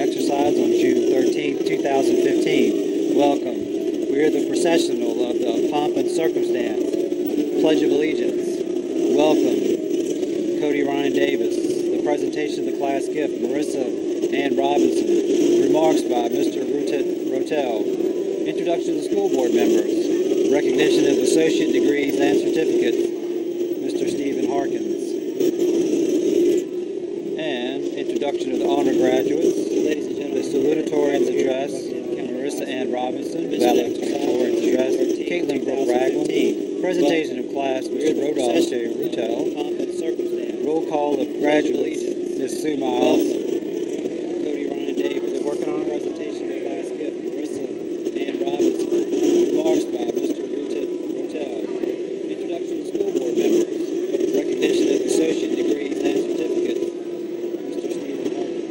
exercise on June 13, 2015. Welcome. We are the processional of the pomp and circumstance. Pledge of Allegiance. Welcome. Cody Ryan Davis. The presentation of the class gift, Marissa Ann Robinson. Remarks by Mr. Rotel. Introduction to the school board members. Recognition of associate degrees and certificates, Mr. Stephen Harkins. And introduction of the honor graduates. Ladies and gentlemen, the salutatorian's address, Marissa Ann Robinson. Valedictorian's address, Caitlin Brooke Ragland. Presentation of class, Mr. Rodolph J. Rutel. Roll call of graduates, Ms. Sue Miles. Cody Ryan Davis. They're working on a presentation of class gift, Marissa Ann Robinson. Remarks by Mr. Rotel. Introduction to school board members. Recognition of associate degrees and certificates, Mr. Stephen Harkins.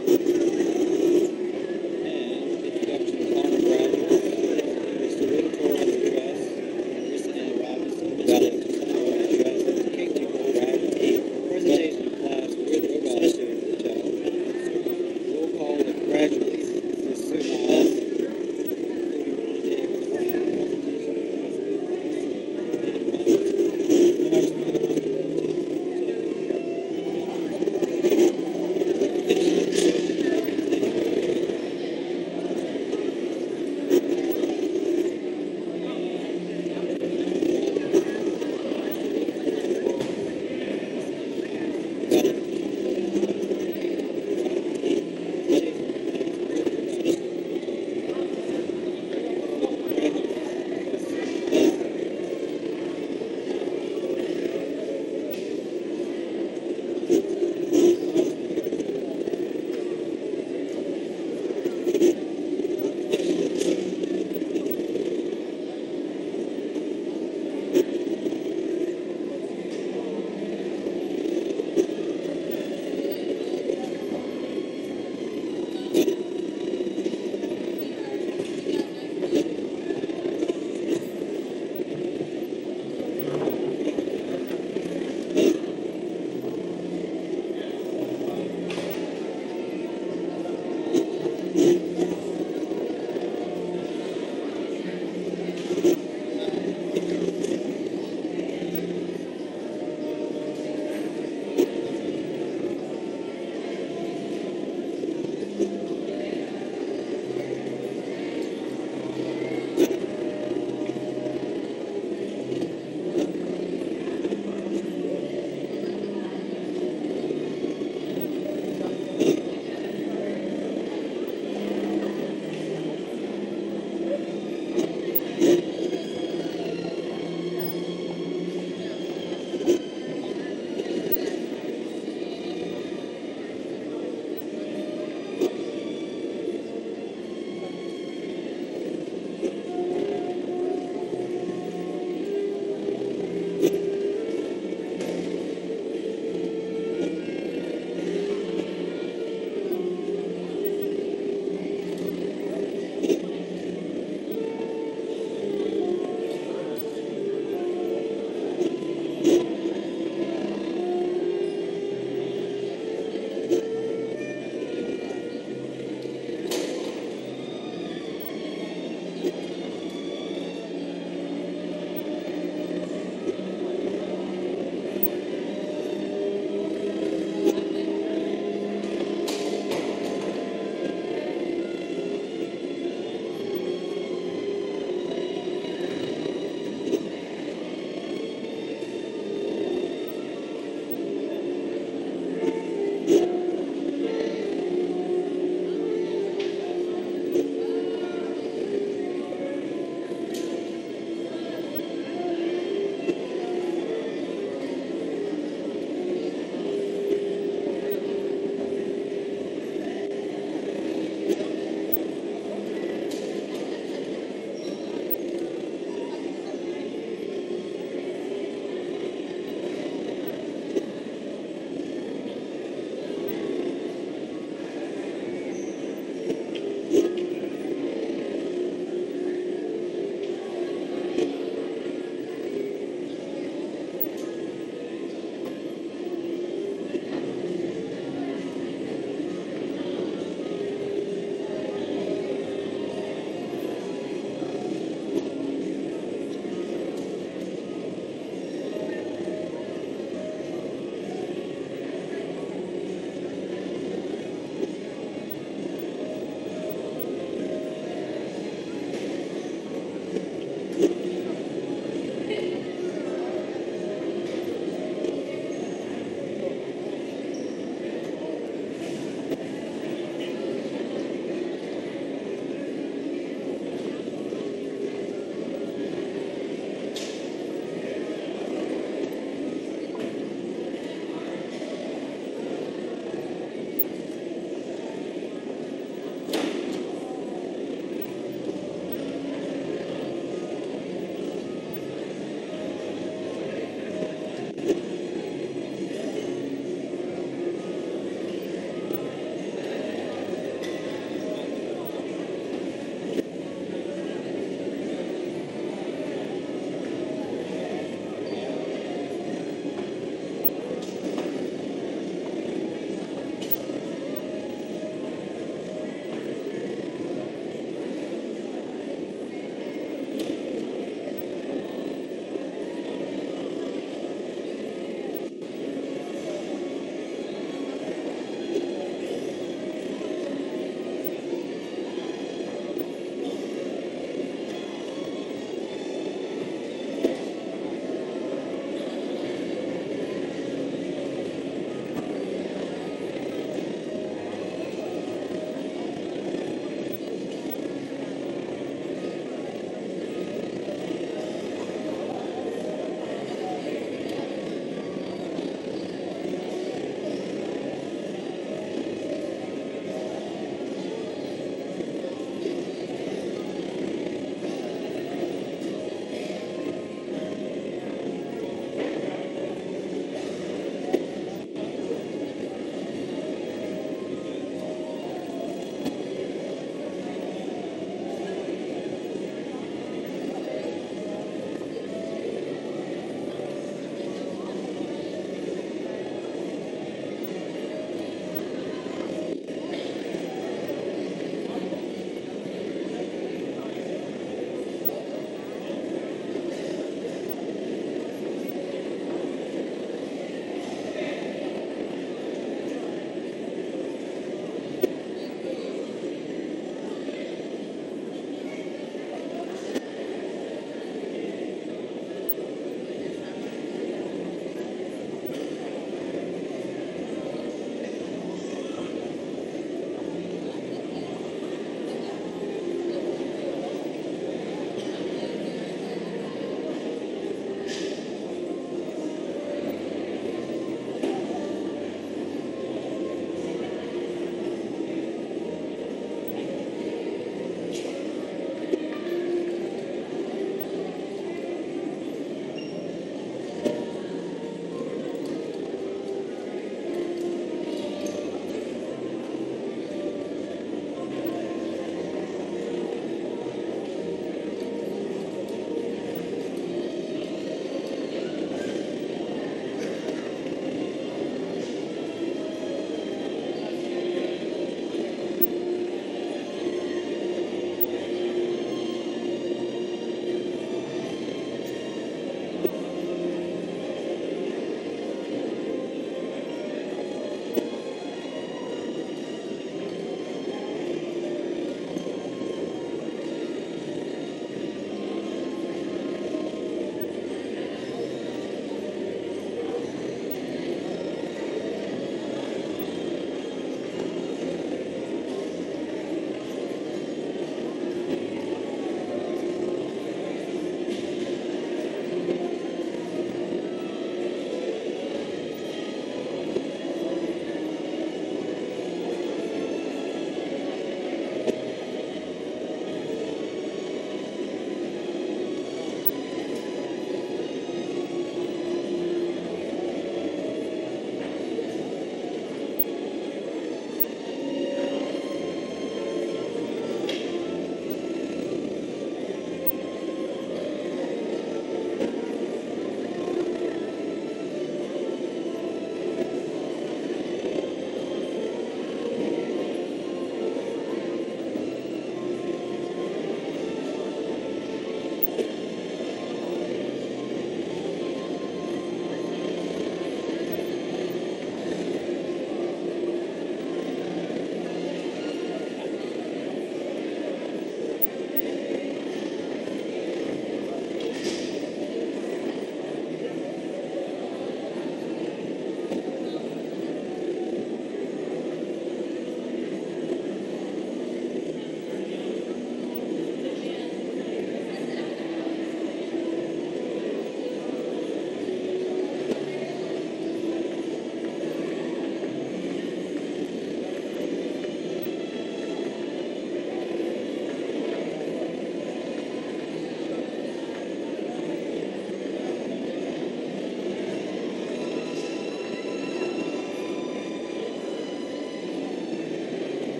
And introduction to honor graduates, Mr. Salutatorian's address, Marissa Ann Robinson. Valedictorian's address, Caitlin Brooke Ragland. Presentation of class, Mr. Rodolph J. Rutel.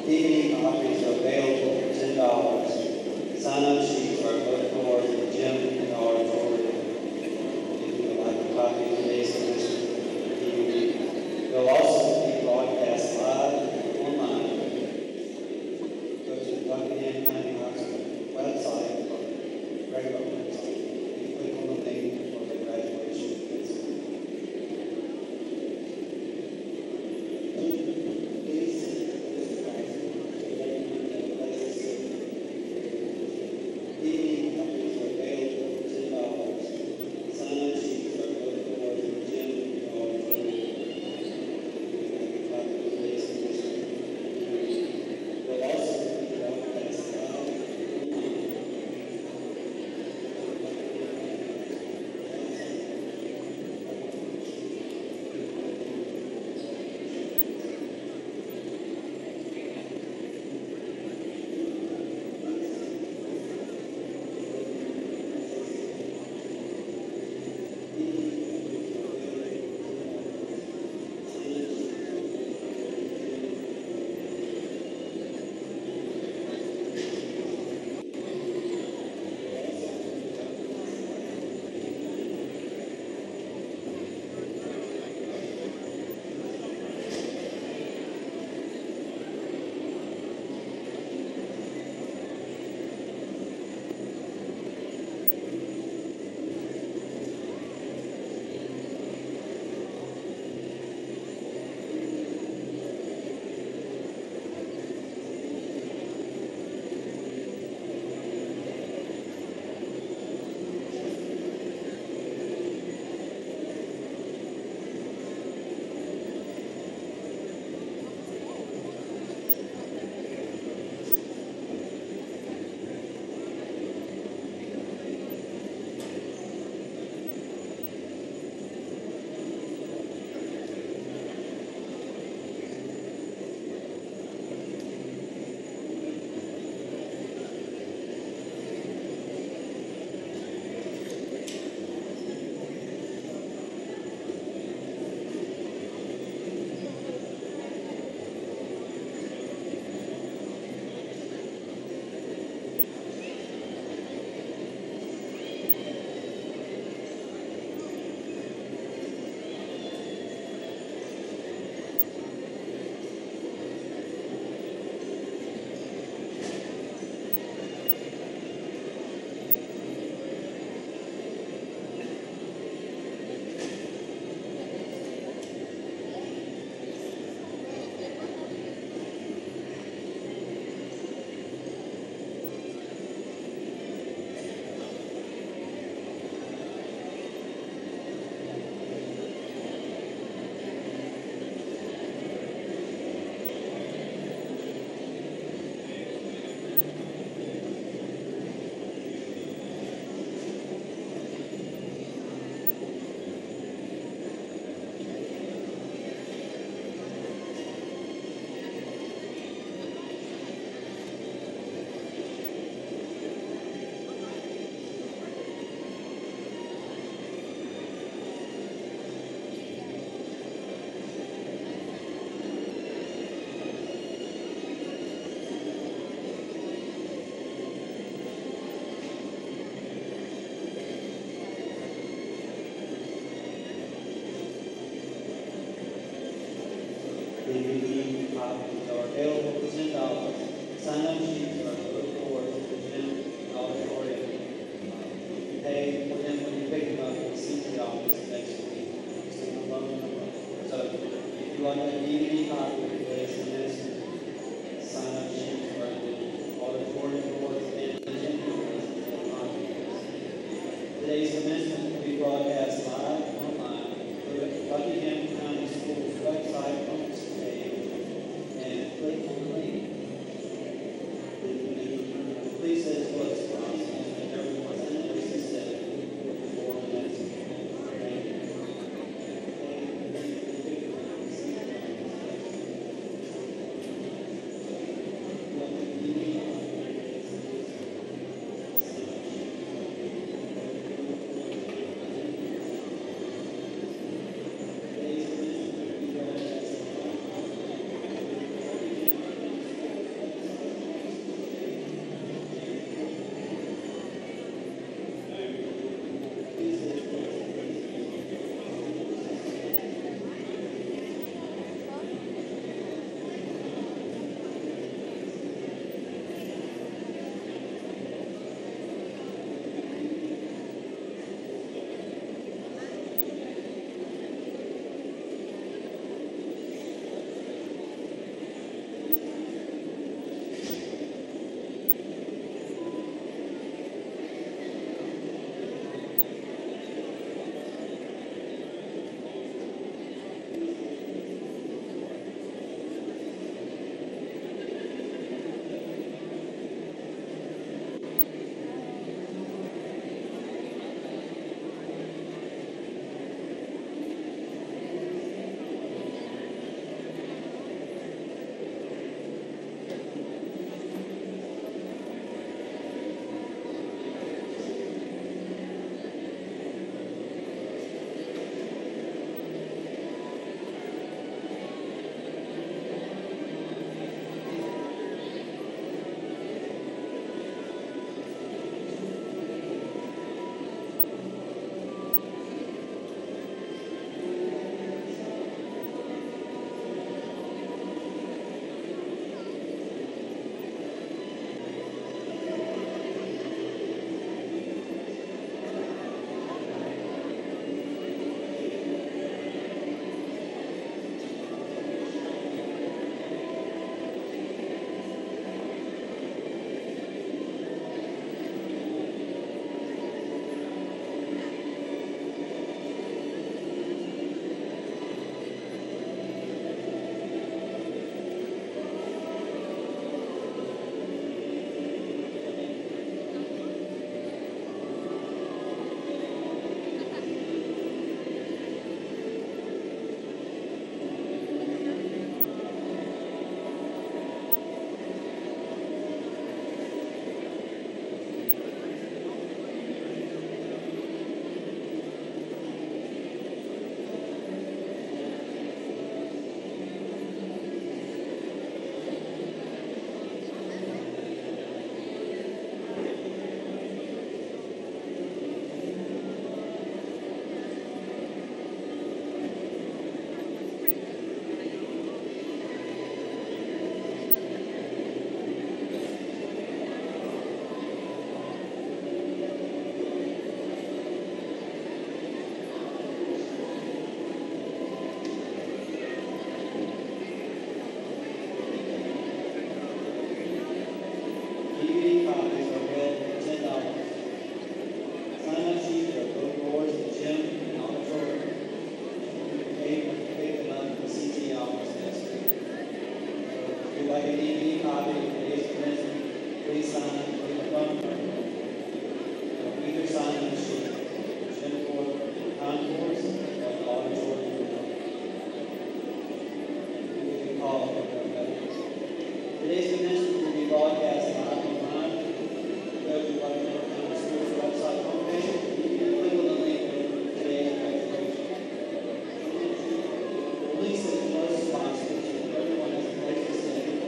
DVD copies are available for $10. Sign-up sheets are both doors in the gym and the auditorium. If you would like a copy of today's DVD, they'll also be broadcast live online. Go to the Buckingham County Hospital website, or regular website, and click on the link for the graduation commencement. DVD copies are available for $10. Sign-up sheets are both doors in the gym and auditorium. You pay for them when you pick them up at the CT office next week. So if you want a DVD copy of today's commencement, sign-up sheets are in the auditorium doors and the gym doors. Today's commencement will be broadcast live online through Buckingham County Schools website on this page and click on the link. Please say it's close for us and everyone's in the system before the next meeting. Thank you. Please sign from her. Either sign the sheet. General concourse of the auditorium. We will be called for today's commencement will be broadcast live online. Go to Buckingham County Schools website homepage. Click on the link for today's graduation. Release it as close as possible so everyone has a place to sit.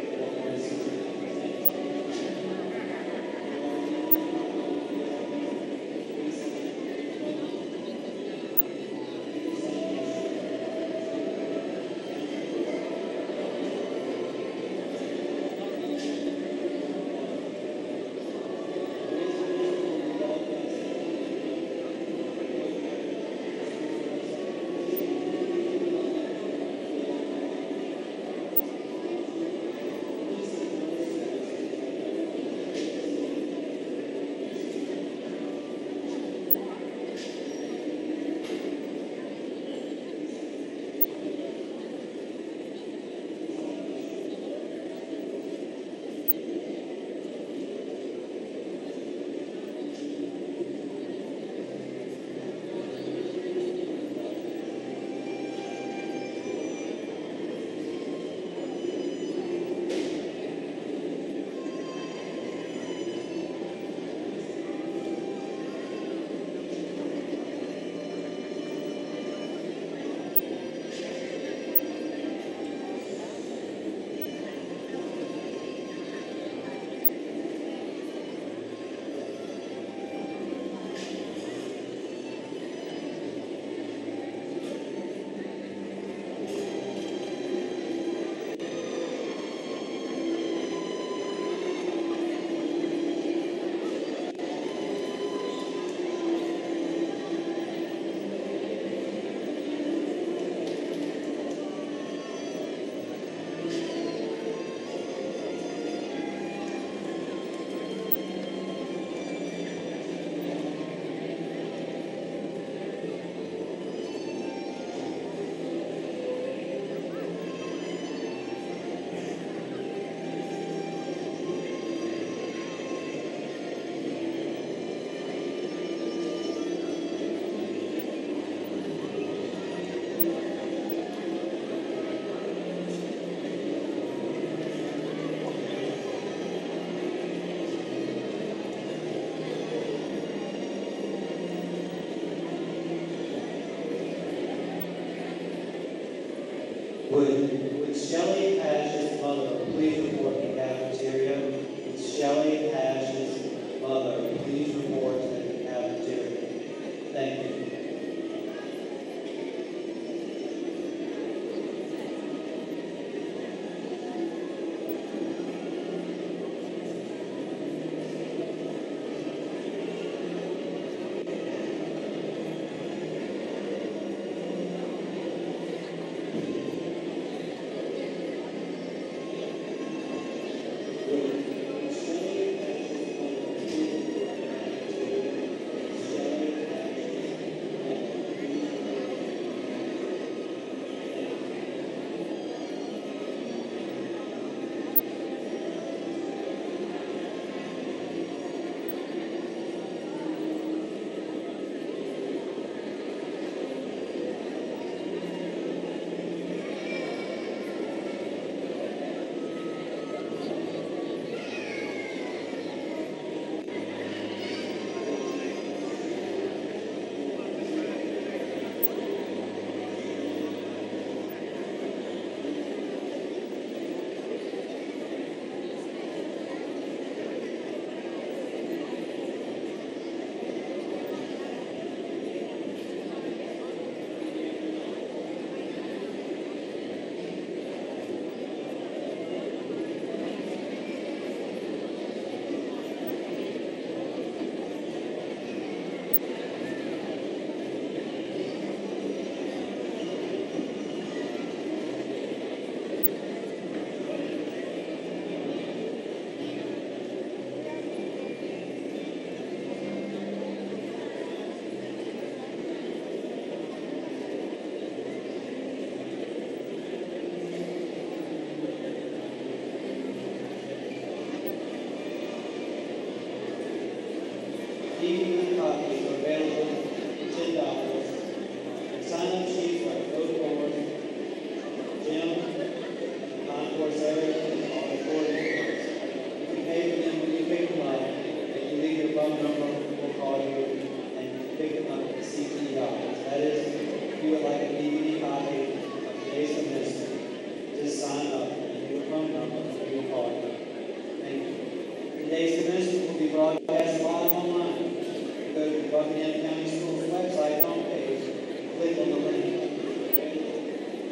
Would Shelley Ash's mother please report to the cafeteria? Would Shelley Ash's mother please report to the cafeteria? Thank you.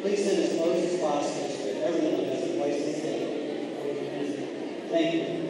Please sit as close as possible so that everyone has a place to sit. Thank you.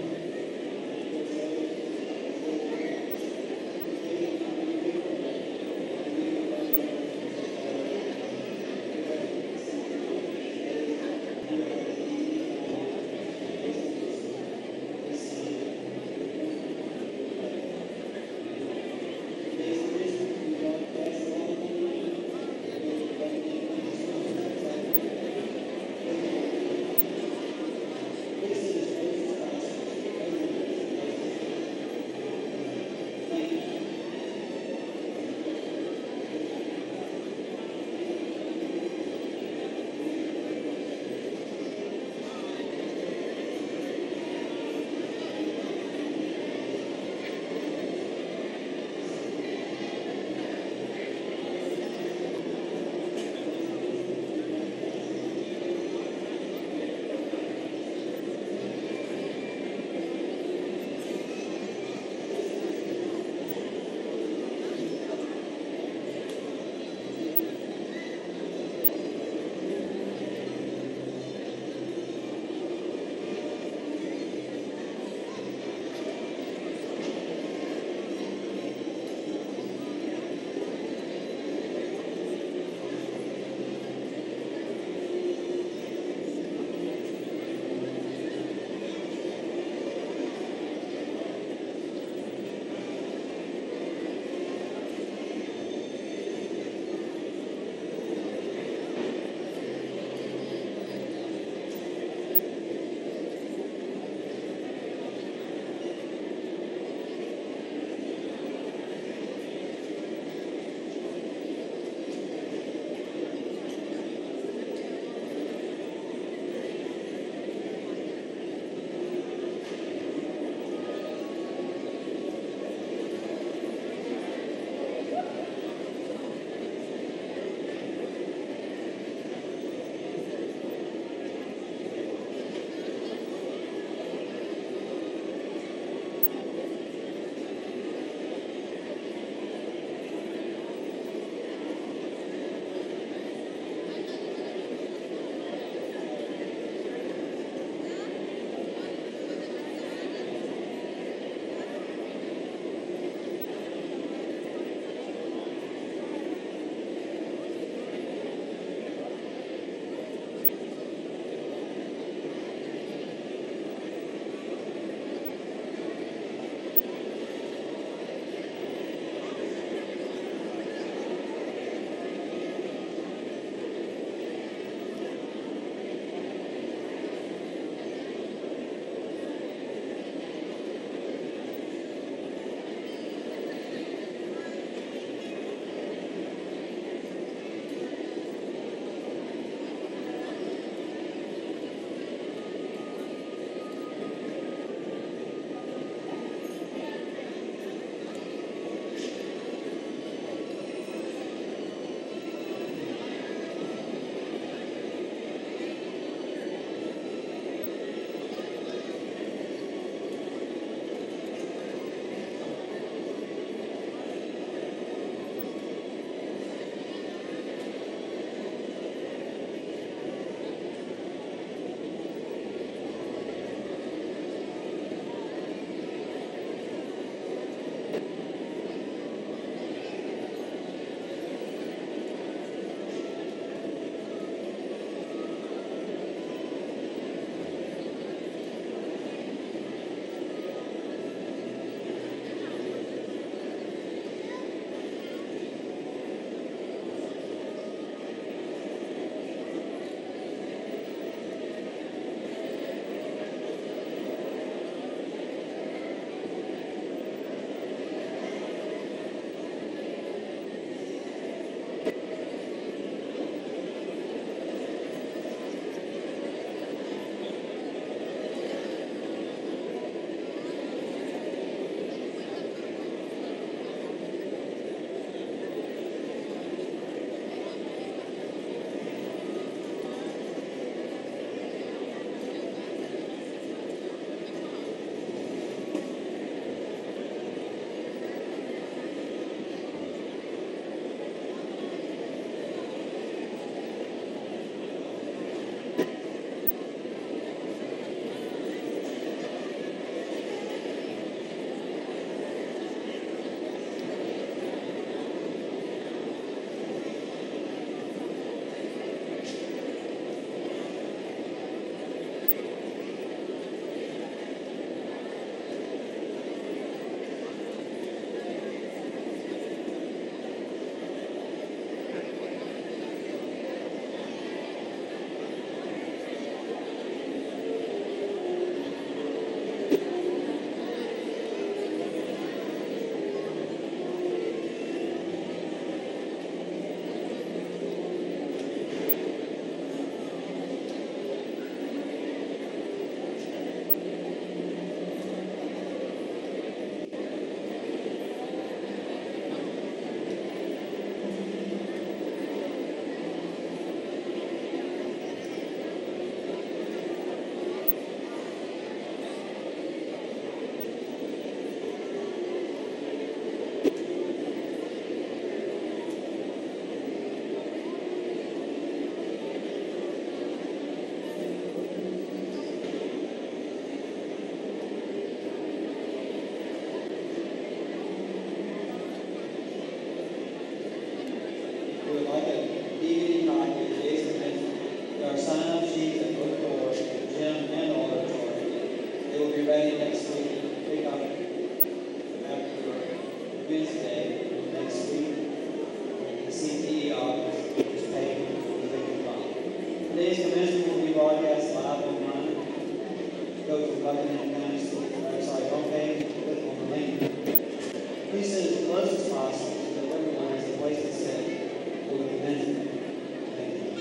Today's commencement will be broadcast live online. Go to the Buckingham County Schools website homepage and click on the link. Please sit as close as possible so that everyone has a place to sit for the commencement. Thank you.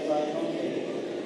website homepage.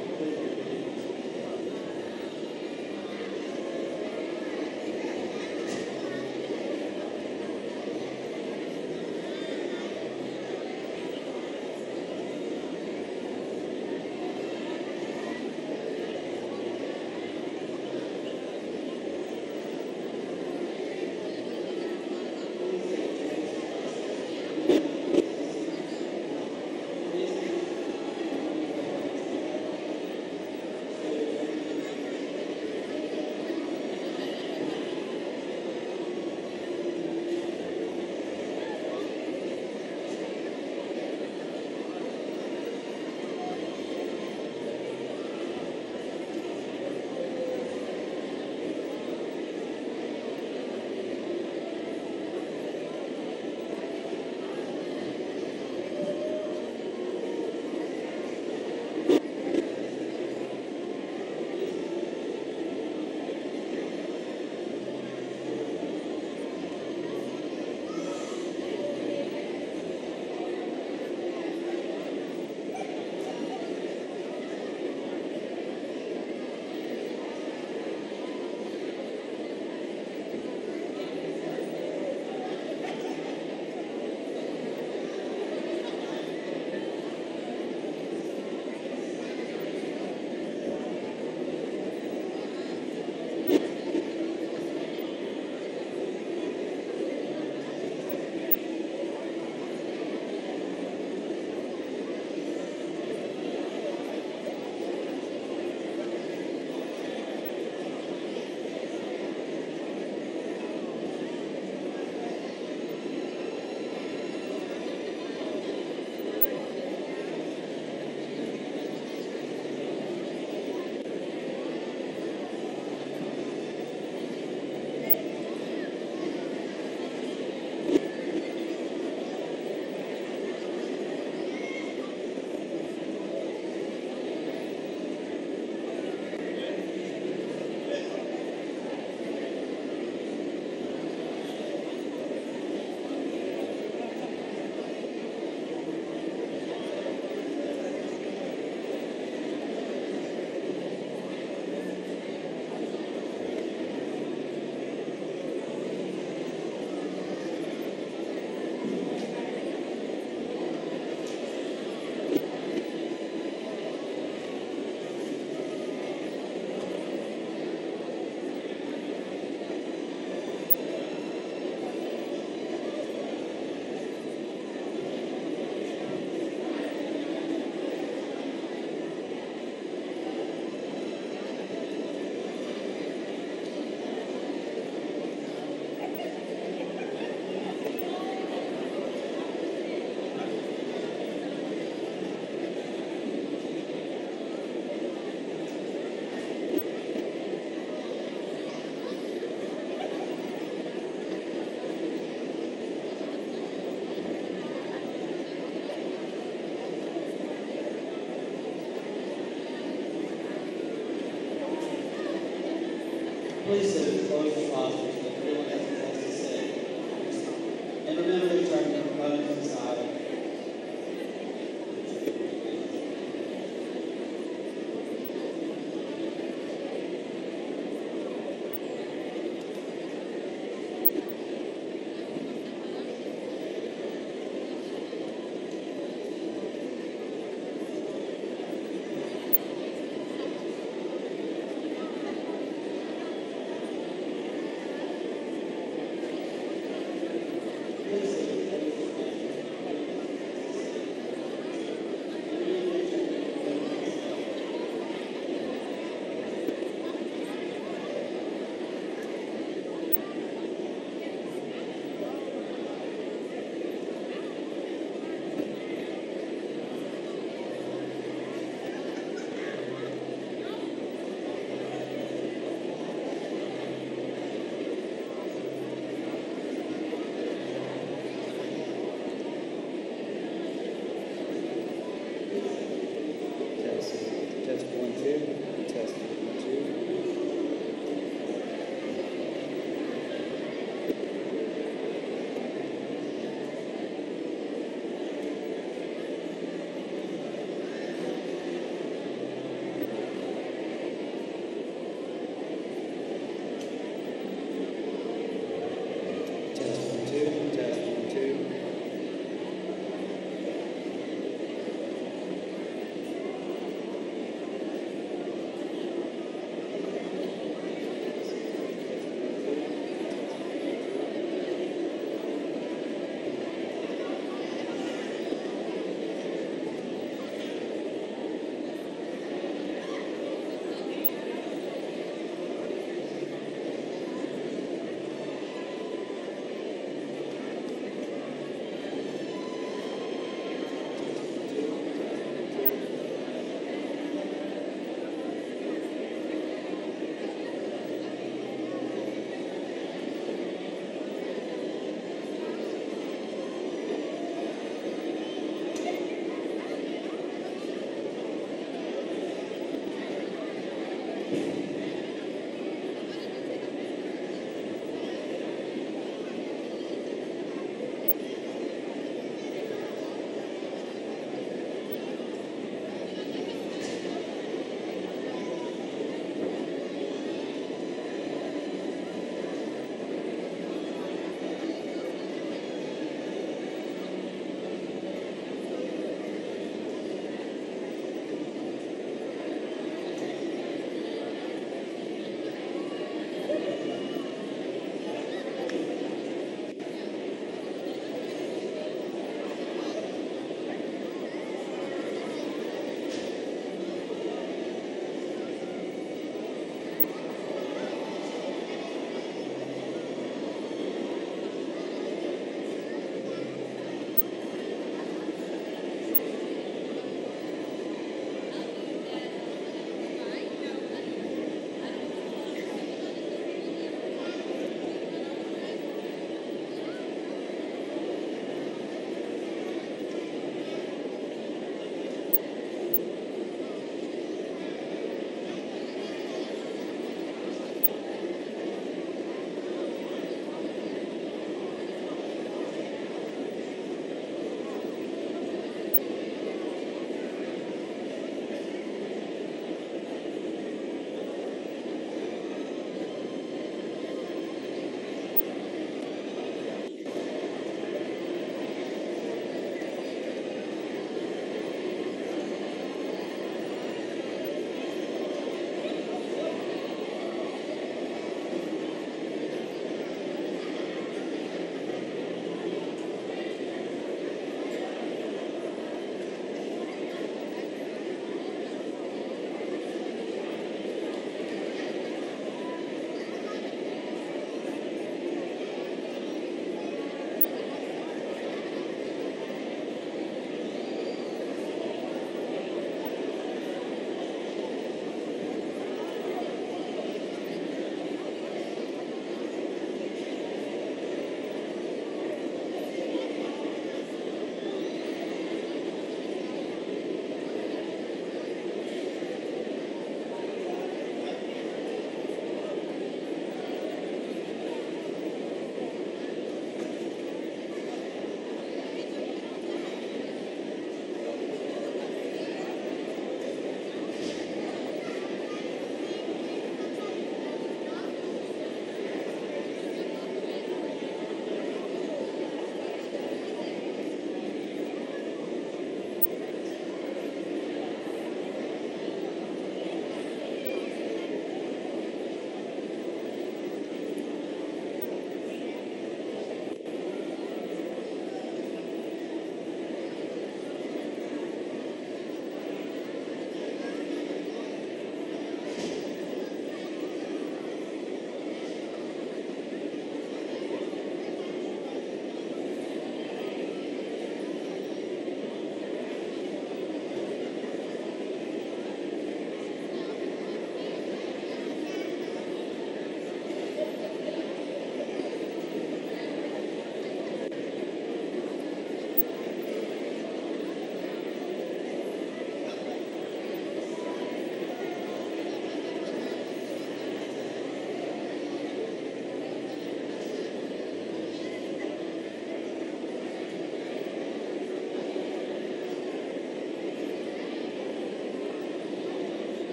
Please sit, close your postures, so everyone has a place to sit. And remember to turn your phones aside. Please sit.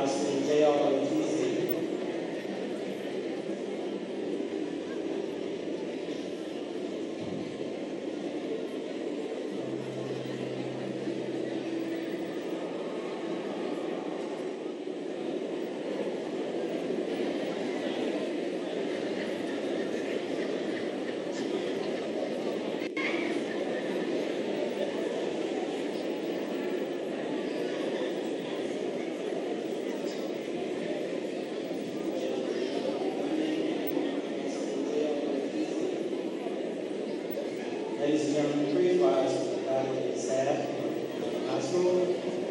High School, JROTC. Ladies and gentlemen, please rise for the faculty and staff of high school.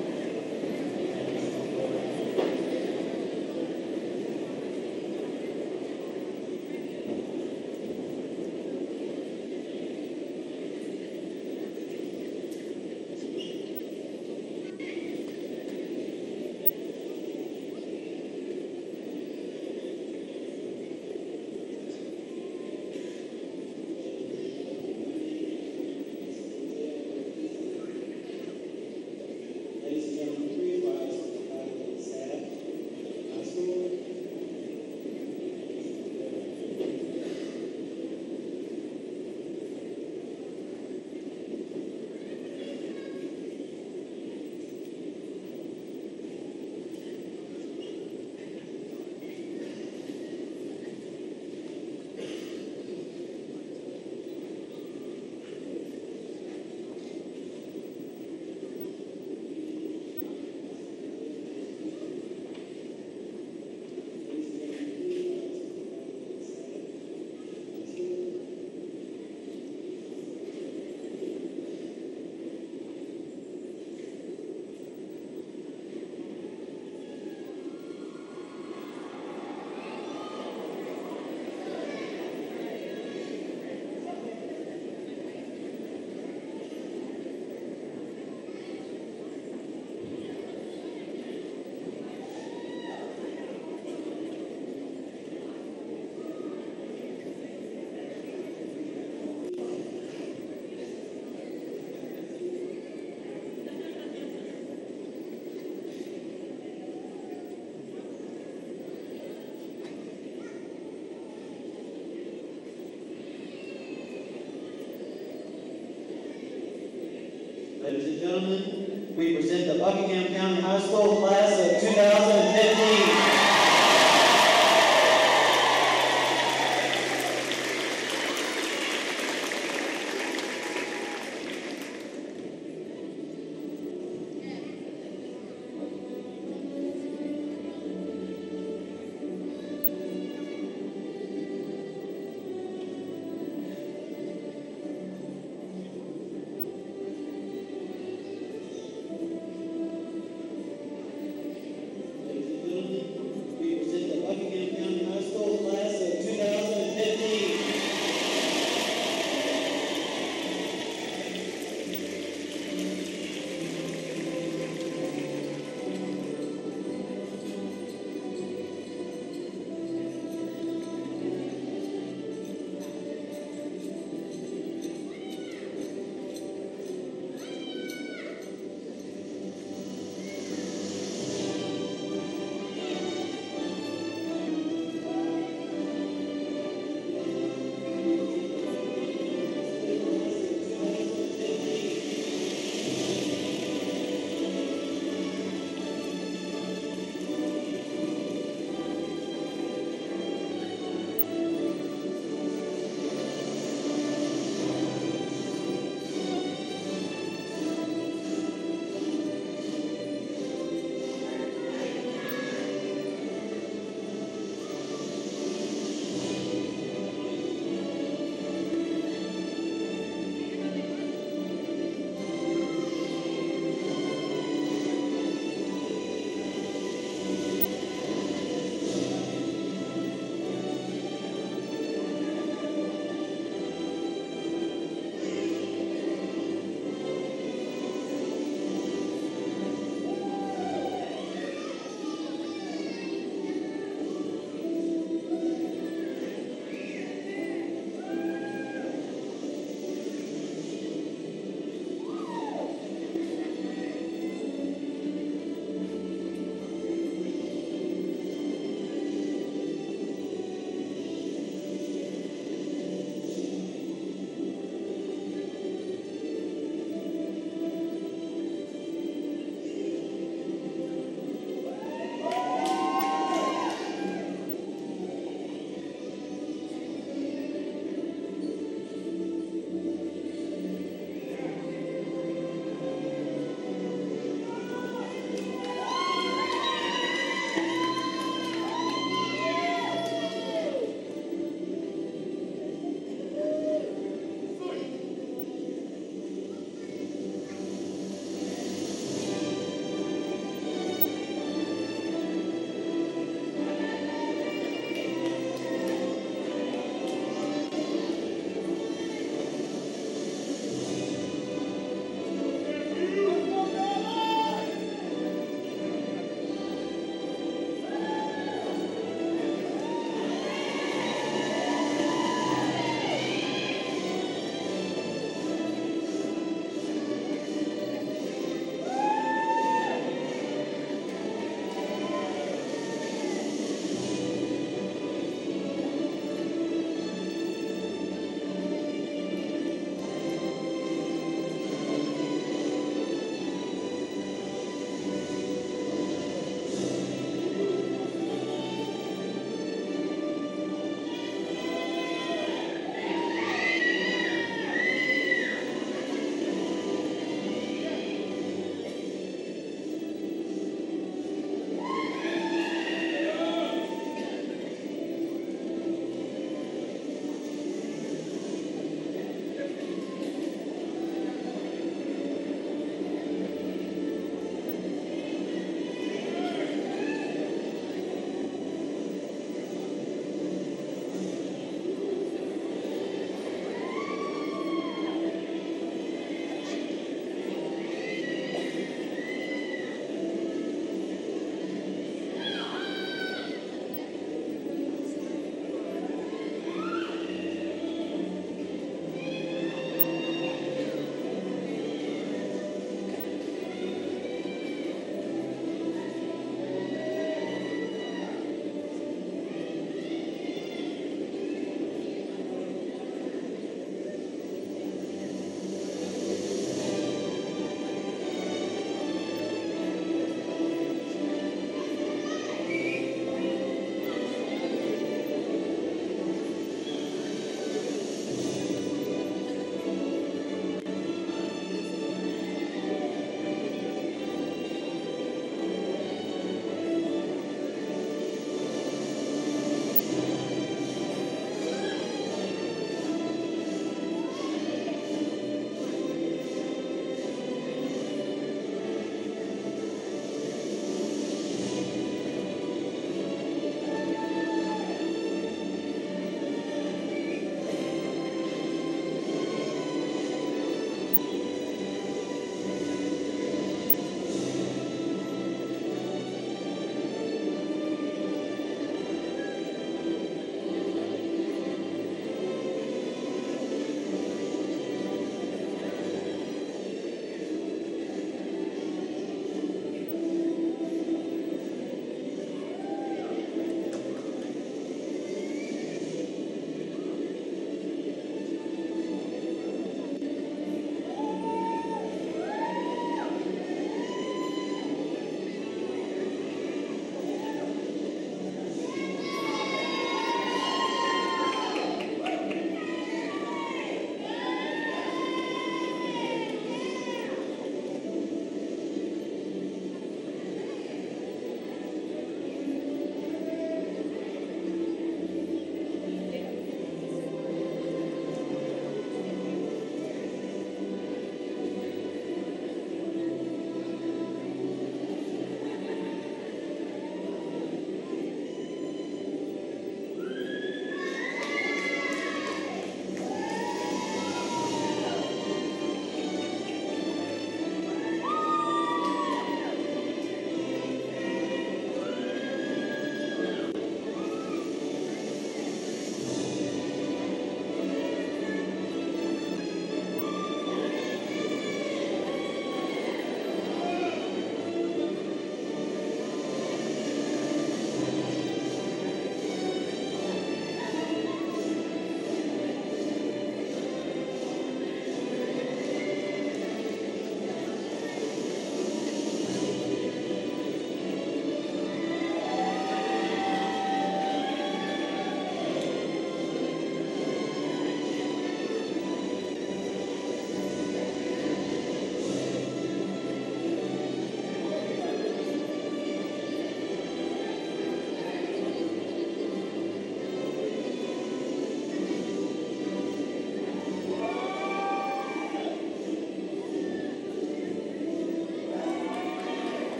Ladies and gentlemen, we present the Buckingham County High School class of 2015.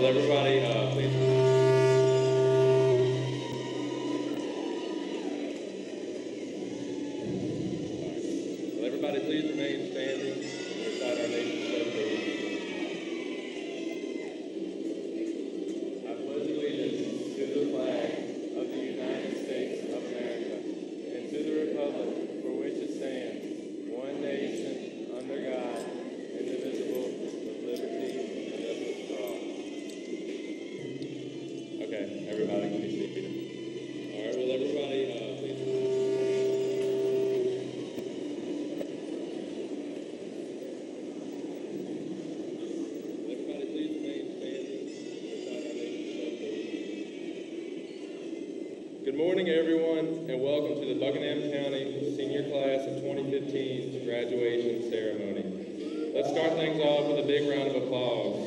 everybody please? Will everybody please remain standing and recite our nation's pledge of allegiance? I pledge allegiance to the flag of the United States of America and to the republic for which it stands, one nation, under God, indivisible, with liberty and justice for all. Okay, everybody can be seated. All right, will everybody please? Everybody please remain standing beside our nation's pledge of allegiance. Good morning, everyone, and welcome to the Buckingham County Senior Class of 2015's graduation ceremony. Let's start things off with a big round of applause.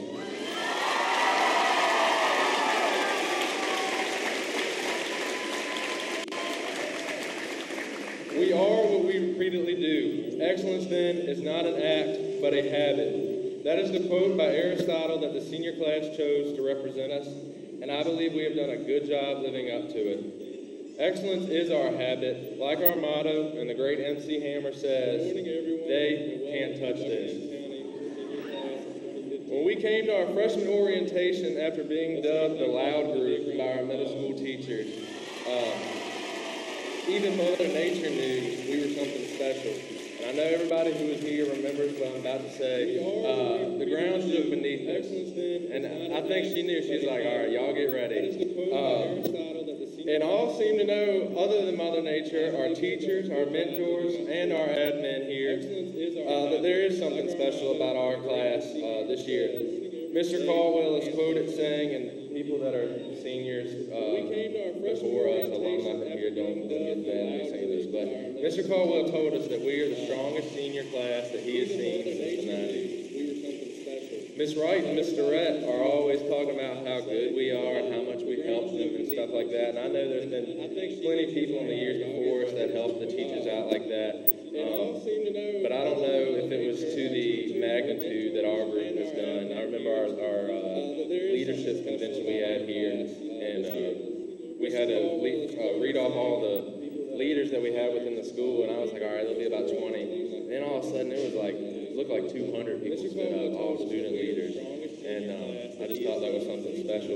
We are what we repeatedly do. Excellence, then, is not an act, but a habit. That is the quote by Aristotle that the senior class chose to represent us, and I believe we have done a good job living up to it. Excellence is our habit. Like our motto, and the great MC Hammer says, they can't touch this. When we came to our freshman orientation after being dubbed the loud group by our middle school teachers, even Mother Nature knew we were something special. And I know everybody who was here remembers what I'm about to say. The ground shook beneath us. And I think she knew. She's like, all right, y'all get ready. And all seem to know, other than Mother Nature, our teachers, our mentors, and our admin here, that there is something special about our class this year. Mr. Caldwell is quoted saying, and people that are seniors before us, alumni from here, don't get mad at me saying this, but Mr. Caldwell told us that we are the strongest senior class that he has seen since the 90s. Miss Wright and Miss Durrett are always talking about how good we are and how much we've helped them and stuff like that. And I know there's been plenty of people in the years before us that helped the teachers out like that. But I don't know if it was to the magnitude that our group has done. I remember our leadership convention we had here, and we had to read off all the leaders that we had within the school, and I was like, all right, there'll be about 20. And then all of a sudden, it looked like 200 people stood up, all student leaders, and I just thought that was something special.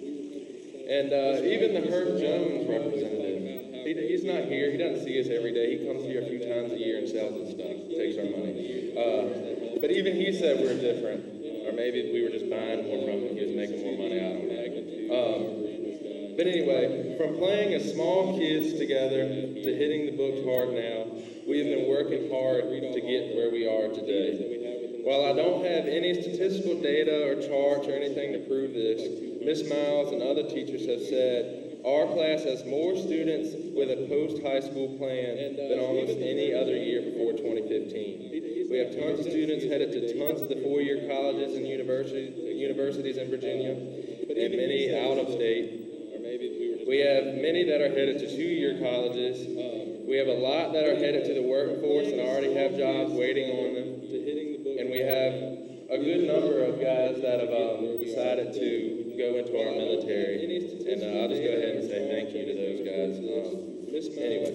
And even the Herb Jones representative, he's not here. He doesn't see us every day. He comes here a few times a year and sells us stuff, takes our money. But even he said we're different, or maybe we were just buying more from him. He was making more money. I don't know. But anyway, from playing as small kids together to hitting the books hard now, we have been working hard to get where we are today. While I don't have any statistical data or charts or anything to prove this, Ms. Miles and other teachers have said our class has more students with a post-high school plan than almost any other year before 2015. We have tons of students headed to tons of the four-year colleges and universities in Virginia, and many out of state. We have many that are headed to two-year colleges. We have a lot that are headed to the workforce and already have jobs waiting on them. And we have a good number of guys that have decided to go into our military. And I'll just go ahead and say thank you to those guys. Anyway,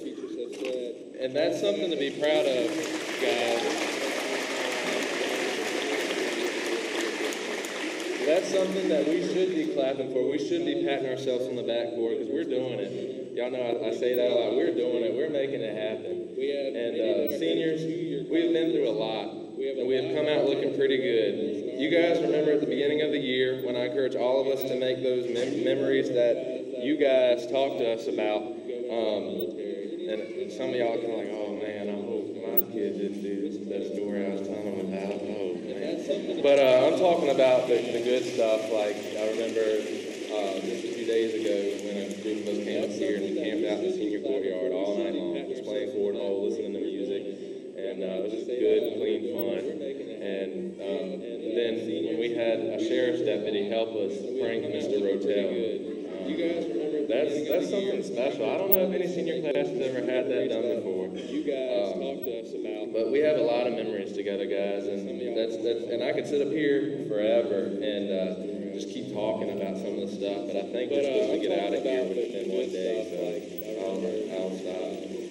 and that's something to be proud of, guys. That's something that we should be clapping for. We should be patting ourselves on the back for, because we're doing it. Y'all know I say that a lot. We're doing it. We're making it happen. And seniors, we've been through a lot, and we have come out looking pretty good. You guys remember at the beginning of the year when I encouraged all of us to make those memories that you guys talked to us about. And some of y'all kind of like, oh man, I hope my kid didn't do that story I was telling them about. Oh man. But I'm talking about the good stuff. Like I remember just a few days ago when a group of us came up here and we camped out in the senior courtyard all night long, just playing cornhole, listening to music, and it was just good, clean fun. And then when we had a sheriff's deputy help us prank Mr. Rotel, you guys remember that's something special. I don't know if any senior class has ever had that done before. You guys talked to us about, but we have a lot of memories together, guys, and that's and I could sit up here forever and just keep talking about some of the stuff, but I think we're supposed to get out of here within one day, so I'll stop.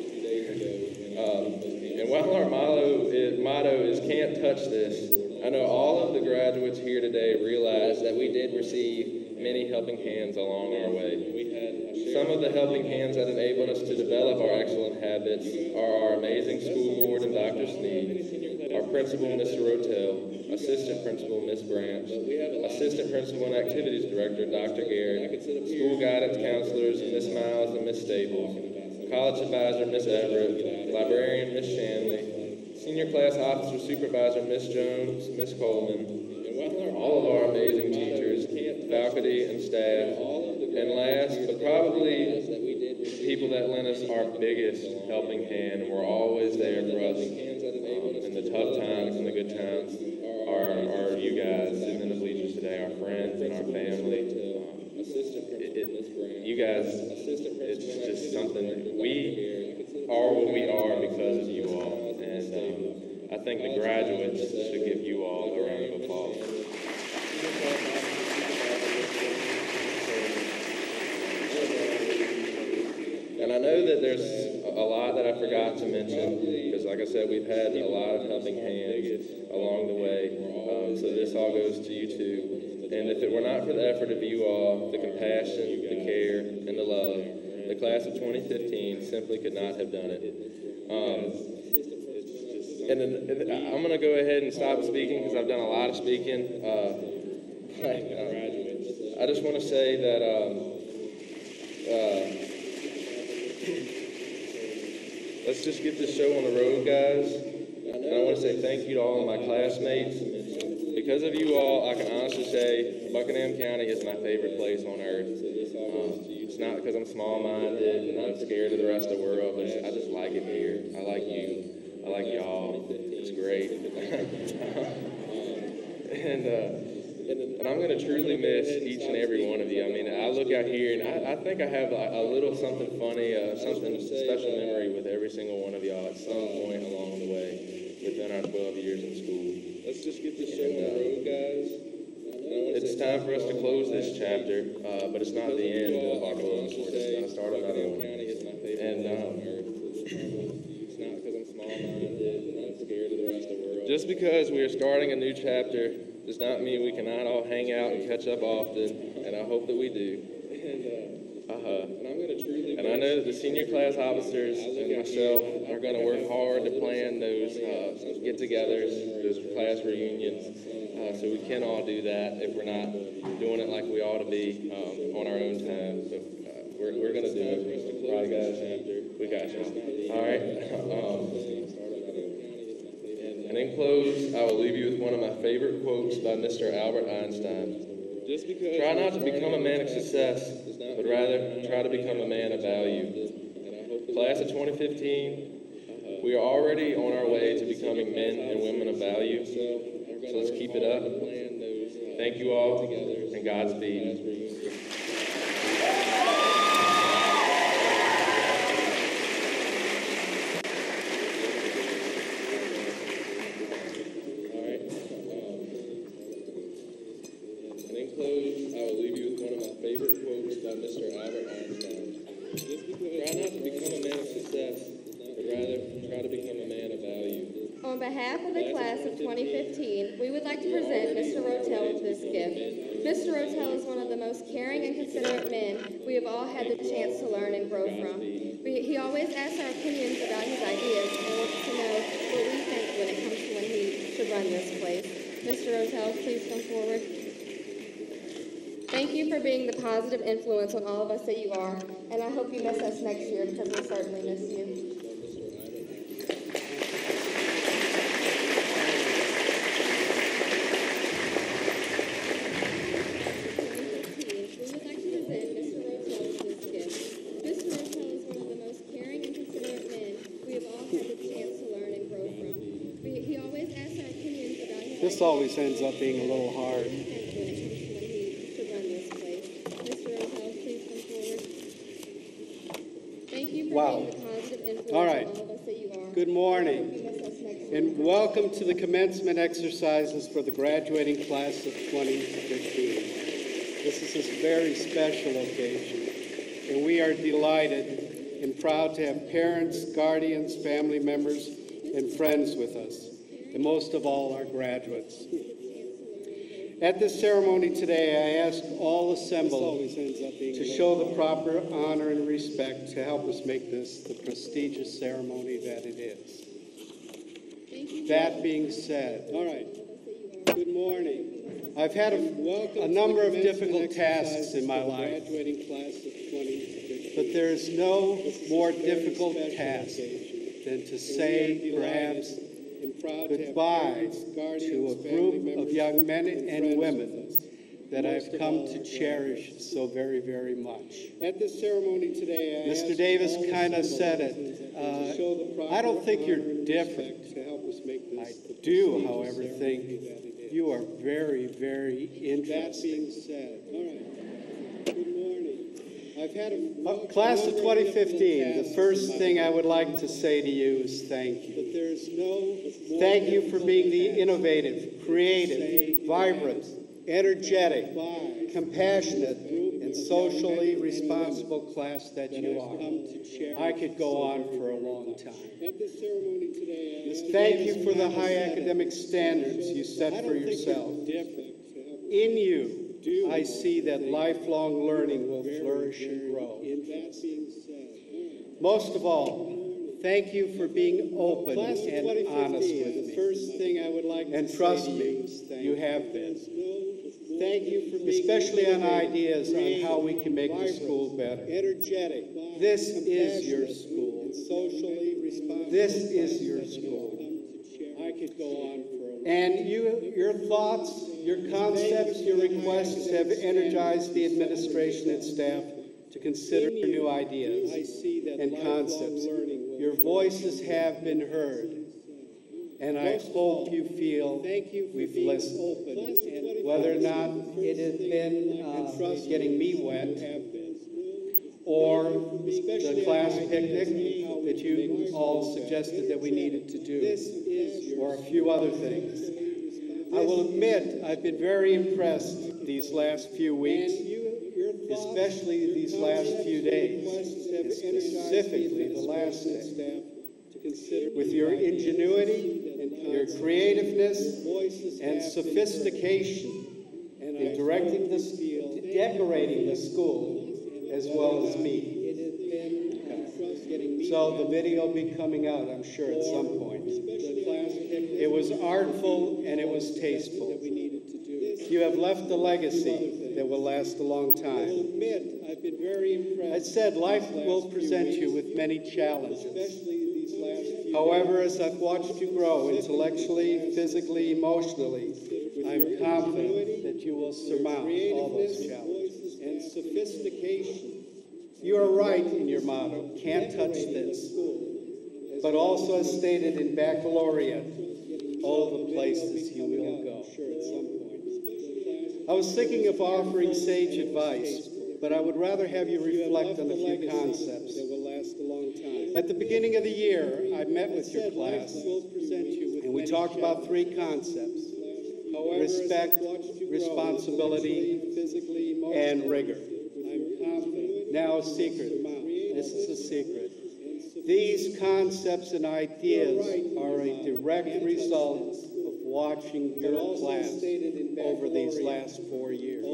And while our motto is "Can't touch this," I know all of the graduates here today realize that we did receive many helping hands along our way. Some of the helping hands that enabled us to develop our excellent habits are our amazing school board and Dr. Sneed, our principal, Mr. Rotel, assistant principal, Ms. Branch, assistant principal and activities director, Dr. Garrett, school guidance counselors, Ms. Miles and Ms. Staples, college advisor, Ms. Everett, librarian, Ms. Shanley, senior class officer supervisor, Ms. Jones, Ms. Coleman, all of our amazing teachers, faculty and staff, and last but probably people that lent us our biggest helping hand and were always there for us in the tough times and the good times are you guys sitting in the bleachers today, our friends and our family. You guys, it's just something that we are what we are because of you all, and I think the graduates should give you all a round of applause. And I know that there's a lot that I forgot to mention, because like I said, we've had a lot of helping hands along the way, so this all goes to you too. And if it were not for the effort of you all, the compassion, the care, and the love, the class of 2015 simply could not have done it. And I'm going to go ahead and stop speaking because I've done a lot of speaking. I just want to say that let's just get this show on the road, guys. And I want to say thank you to all of my classmates. Because of you all, I can honestly say Buckingham County is my favorite place on earth. It's not because I'm small-minded and I'm scared of the rest of the world, but I just like it here. I like you. I like y'all. It's great. And I'm going to truly miss each and every one of you. I mean, I look out here, and I think I have a little something funny, something special memory with every single one of y'all at some point along the way within our 12 years in school. Let's just get this show on the road, guys. It's time for us to close this chapter, but it's not the end of our closing. We're just going to start another one. And it's not because I'm small-minded and I'm scared of the rest of the world. Just because we are starting a new chapter does not mean we cannot all hang out and catch up often, and I hope that we do. And I know that the senior class officers and myself are going to work hard to plan those get-togethers, those class reunions, so we can all do that if we're not doing it like we ought to be on our own time. So we're going to do it. All right, guys? We got you. All right. And in close, I will leave you with one of my favorite quotes by Mr. Albert Einstein. Try not to become a man of success, but rather try to become a man of value. Class of 2015, we are already on our way to becoming men and women of value, so let's keep it up. Thank you all, and Godspeed. On behalf of the class of 2015, we would like to present Mr. Rotel with this gift. Mr. Rotel is one of the most caring and considerate men we have all had the chance to learn and grow from. He always asks our opinions about his ideas and wants to know what we think when it comes to when he should run this place. Mr. Rotel, please come forward. Thank you for being the positive influence on all of us that you are, and I hope you miss us next year because we'll certainly miss you. This always ends up being a little hard. Wow. All right. Good morning. And welcome to the commencement exercises for the graduating class of 2015. This is a very special occasion, and we are delighted and proud to have parents, guardians, family members, and friends with us, and most of all, our graduates. At this ceremony today, I ask all assembled to show the proper honor and respect to help us make this the prestigious ceremony that it is. That being said, all right, good morning. I've had a number of difficult tasks in my life, but there is no more difficult task than to say perhaps goodbye to a group of young men and women that I've come to cherish so very, very much. At this ceremony today, Mr. Davis kind of said it. I don't think you're different. I do, however, think you are very, very interesting. That being said, all right. Good morning. I've had class of 2015, the first thing I would like to say to you is thank you. But there's no thank you for being the innovative, creative, vibrant, energetic, compassionate, and socially responsible class that you are. I could go on for a long time. Thank you for the high academic standards you set for yourself. In you, I see that lifelong learning will flourish and grow. Most of all, thank you for being open and honest with me. And trust me, you have been. Thank you for especially on ideas on how we can make the school better. This is your school. This is your school. I could go on for a while. And your thoughts, your concepts, your requests have energized the administration and staff to consider new ideas and concepts. Your voices have been heard. And I hope you feel we've listened. Whether or not it has been getting me wet, or the class picnic that you all suggested that we needed to do, or a few other things. I will admit I've been very impressed these last few weeks, especially these last few days, and specifically the last day, with your ingenuity, your creativeness, and sophistication in directing this, decorating the school, as well as me. So the video will be coming out, I'm sure, at some point. It was artful and it was tasteful. You have left a legacy that will last a long time. I said life will present you with many challenges. However, as I've watched you grow intellectually, physically, emotionally, I'm confident that you will surmount all those challenges. And sophistication. You are right in your motto, can't touch this. But also as stated in baccalaureate, all the places you will go. I was thinking of offering sage advice, but I would rather have you reflect on a few concepts. At the beginning of the year, I met with your class, and we talked about three concepts: respect, responsibility, and rigor. Now, a secret. This is a secret. These concepts and ideas are a direct result of watching your class over these last 4 years.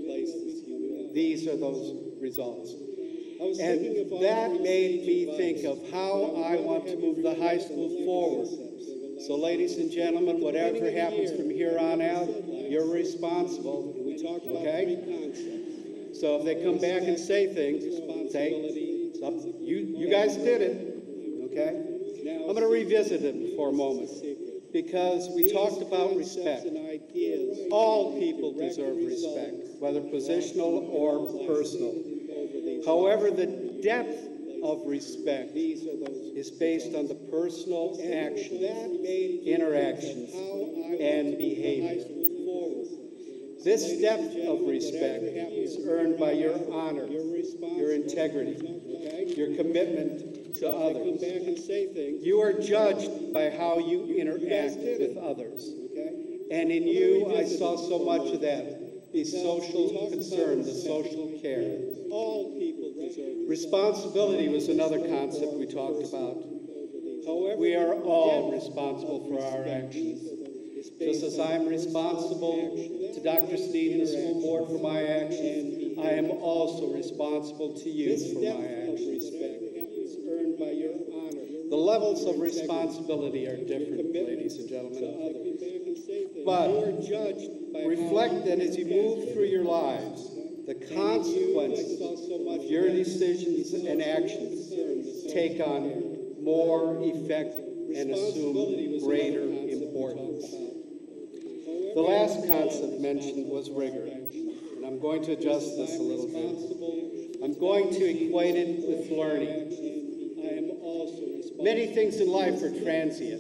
These are those results. And that made me think of how I want to move the high school forward. So, ladies and gentlemen, whatever happens from here on out, you're responsible, okay? So if they come back and say things, say, you guys did it, okay? I'm going to revisit it for a moment, because we talked about respect. All people deserve respect, whether positional or personal. However, the depth of respect is based on the personal actions, interactions, and behavior. This depth of respect is earned by your honor, your integrity, your commitment to others. You are judged by how you interact with others. And in you, I saw so much of that, the social concern, the social care. All people deserve Responsibility was another concept we talked about. However, We are all responsible for our actions. Just as I'm responsible to Dr. Sneed and the school board for my actions, I am also responsible to you this for depth my of actions. respect is earned by your honor. The levels of responsibility are different, ladies and gentlemen. But you are judged by reflect that as you move through your lives, the consequences of your decisions and actions take on more effect and assume greater importance. The last concept mentioned was rigor, and I'm going to adjust this a little bit. I'm going to equate it with learning. Many things in life are transient,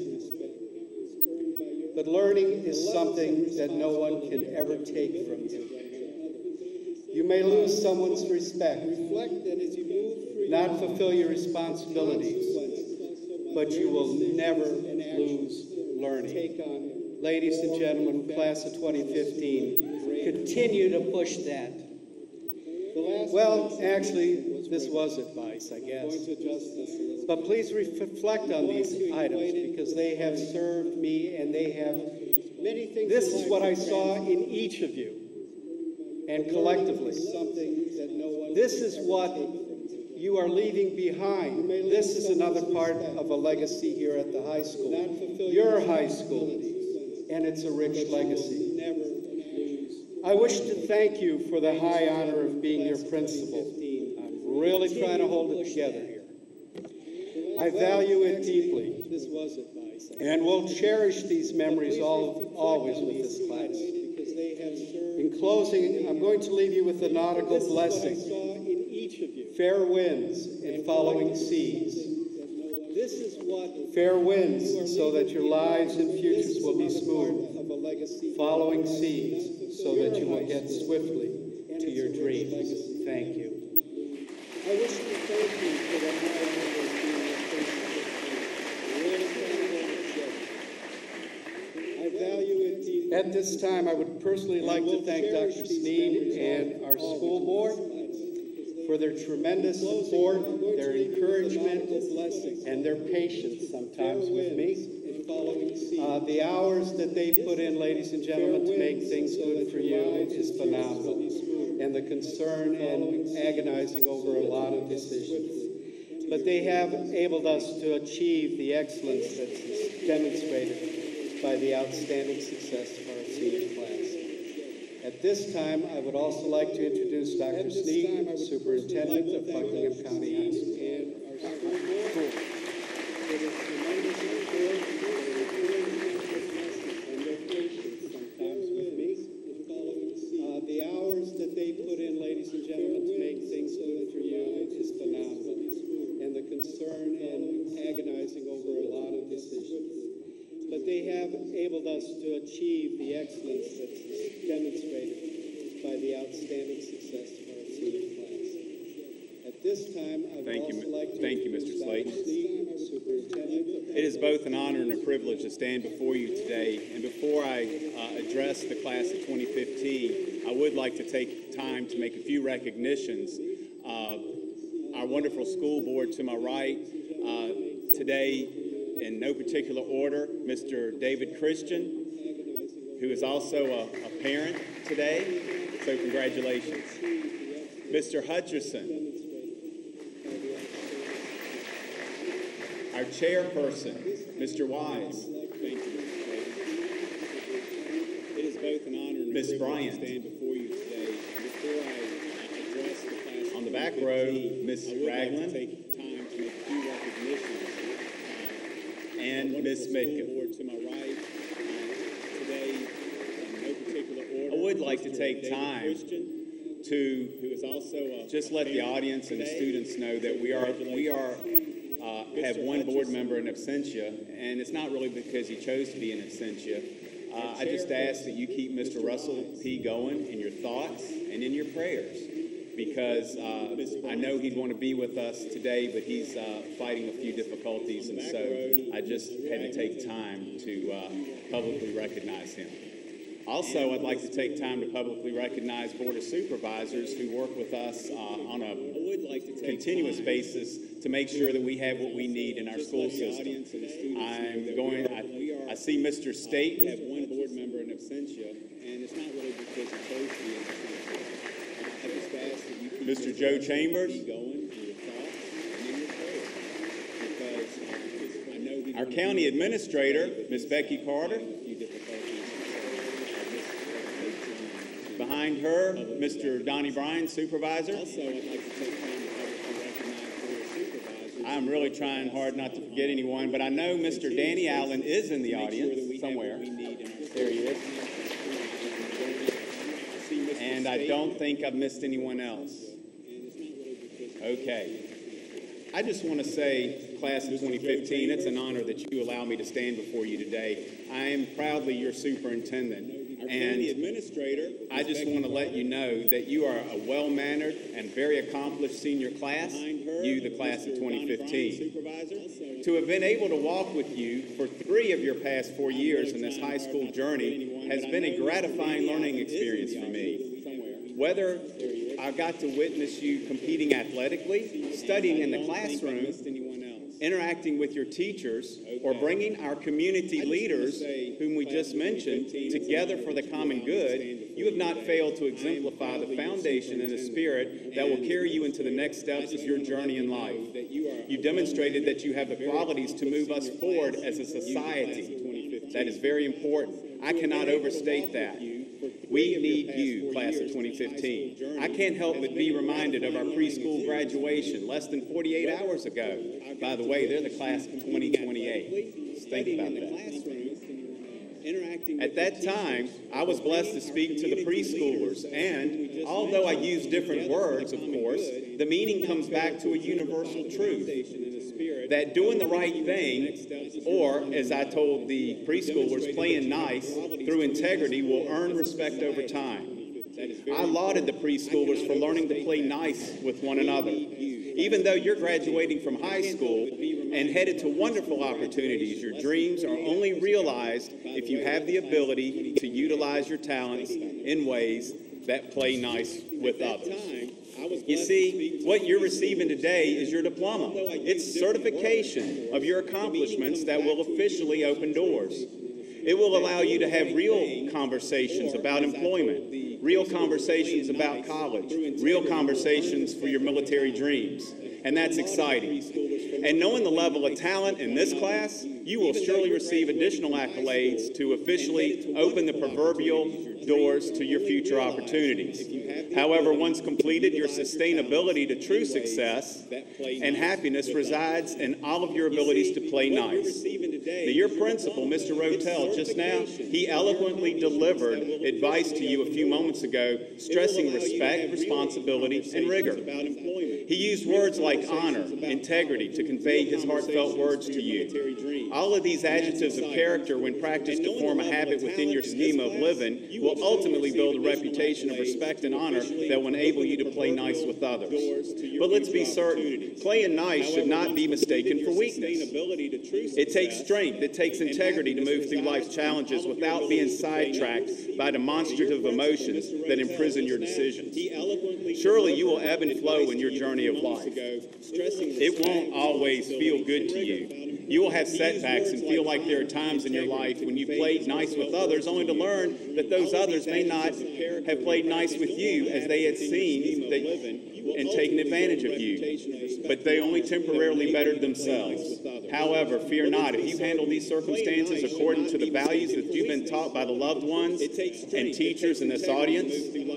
but learning is something that no one can ever take from you. You may lose someone's respect, not fulfill your responsibilities, but you will never lose learning. Ladies and gentlemen, class of 2015, continue to push that. Well, actually, this was advice, I guess. But please reflect on these items because they have served me and they have many things. This is what I saw in each of you and collectively. This is what you are leaving behind. This is another part of a legacy here at the high school. Your high school. And it's a rich legacy. I wish to thank you for the high honor of being your principal. I'm really trying to hold it together here. I value it deeply and will cherish these memories always with this class. In closing, I'm going to leave you with the nautical blessing. Fair winds and following seas. Fair winds so that your lives and futures will be smooth. Following seas so that you will get swiftly to your dreams. Thank you. I wish to thank you for the high honor of being a principal. I value it deeply. At this time, I would personally like to thank Dr. Sneed and our school board for their tremendous support, their encouragement, and their patience sometimes with me. The hours that they put in, ladies and gentlemen, to make things good for you is phenomenal. And the concern and agonizing over a lot of decisions. But they have enabled us to achieve the excellence that's demonstrated by the outstanding success of our senior class. At this time, I would also like to introduce Dr. Sneed, Superintendent of Buckingham County High School. The hours that they put in, ladies and gentlemen, to make things good for you is phenomenal. And the concern and agonizing over a lot of decisions. But they have enabled us to achieve the excellence that's demonstrated by the outstanding success of our senior class. At this time, I would also like to Thank you, Mr. Slayton. Superintendent. It is both an honor and a privilege to stand before you today. And before I address the class of 2015, I would like to take time to make a few recognitions. Our wonderful school board to my right today, in no particular order, Mr. David Christian, who is also a parent today, so congratulations. Mr. Hutcherson, our chairperson, Mr. Wise. Thank you. It is both an honor and a privilege to stand before you today. Before I address the class on the back row, Ms. Ragland, take time to make a few recognitions, and Ms. Midkin. To my right today, in no particular order, I would like to take time to just let the audience and the students know that we have one board member in absentia, and it's not really because he chose to be in absentia. I just ask that you keep Mr. Russell P. going in your thoughts and in your prayers, because I know he'd want to be with us today, but he's fighting a few difficulties, and so I just had to take time to publicly recognize him. Also, I'd like to take time to publicly recognize Board of Supervisors who work with us on a continuous basis to make sure that we have what we need in our school system. I see Mr. Staten. We have one board member in absentia, and it's not really because of Toasty. I just ask that you keep Mr. Joe Chambers. going in your thoughts and in your prayers, because I know he Our county administrator, Ms. Becky Carter. Behind her, Mr. Donnie Bryan, supervisor. Also, I'd like to take time to publicly recognize board supervisors. I'm really trying hard not to forget anyone, but I know Mr. Danny Allen is in the audience somewhere. There he is. And I don't think I've missed anyone else. Okay. I just want to say, class of 2015, it's an honor that you allow me to stand before you today. I am proudly your superintendent. And I just want to let you know that you are a well-mannered and very accomplished senior class, you, the class of 2015. To have been able to walk with you for 3 of your past 4 years in this high school journey has been a gratifying learning experience for me. Whether I got to witness you competing athletically, studying in the classroom, interacting with your teachers, or bringing our community leaders, whom we just mentioned, together for the common good, you have not failed to exemplify the foundation and the spirit that will carry you into the next steps of your journey in life. You demonstrated that you have the qualities to move us forward as a society. That is very important. I cannot overstate that. We need you, class of 2015. I can't help but be reminded of our preschool graduation less than 48 hours ago. By the way, they're the class of 2028. Just think about that. At that time, I was blessed to speak to the preschoolers, and although I use different words, of course, the meaning comes back to a universal truth, that doing the right thing, or as I told the preschoolers, playing nice through integrity will earn respect over time. I lauded the preschoolers for learning to play nice with one another. Even though you're graduating from high school and headed to wonderful opportunities, your dreams are only realized if you have the ability to utilize your talents in ways that play nice with others. You see, what you're receiving today is your diploma. It's certification of your accomplishments that will officially open doors. It will allow you to have real conversations about employment, real conversations about college, real conversations for your military dreams. And that's exciting. And knowing the level of talent in this class, you will surely receive additional accolades to officially open the proverbial doors to your future opportunities. However, once completed, your sustainability to true success and happiness resides in all of your abilities to play nice. Now, your principal, Mr. Rotel, just now, he eloquently delivered advice to you a few moments ago, stressing respect, responsibility, and rigor. He used words like honor, integrity to convey his heartfelt words to you. All of these adjectives of character, when practiced to form a habit within your scheme of living, will ultimately build a reputation of respect and honor that will enable you to play nice with others. But let's be certain, playing nice should not be mistaken for weakness. It takes strength, it takes integrity to move through life's challenges without being sidetracked by demonstrative emotions that imprison your decisions. Surely you will ebb and flow in your journey of life. It won't always feel good to you. You will have setbacks and feel like there are times in your life when you've played nice with others only to learn that those others may not have played nice with you as they had seen and taken advantage of you, but they only temporarily bettered themselves. However, fear not. If you handle these circumstances according to the values that you've been taught by the loved ones and teachers in this audience,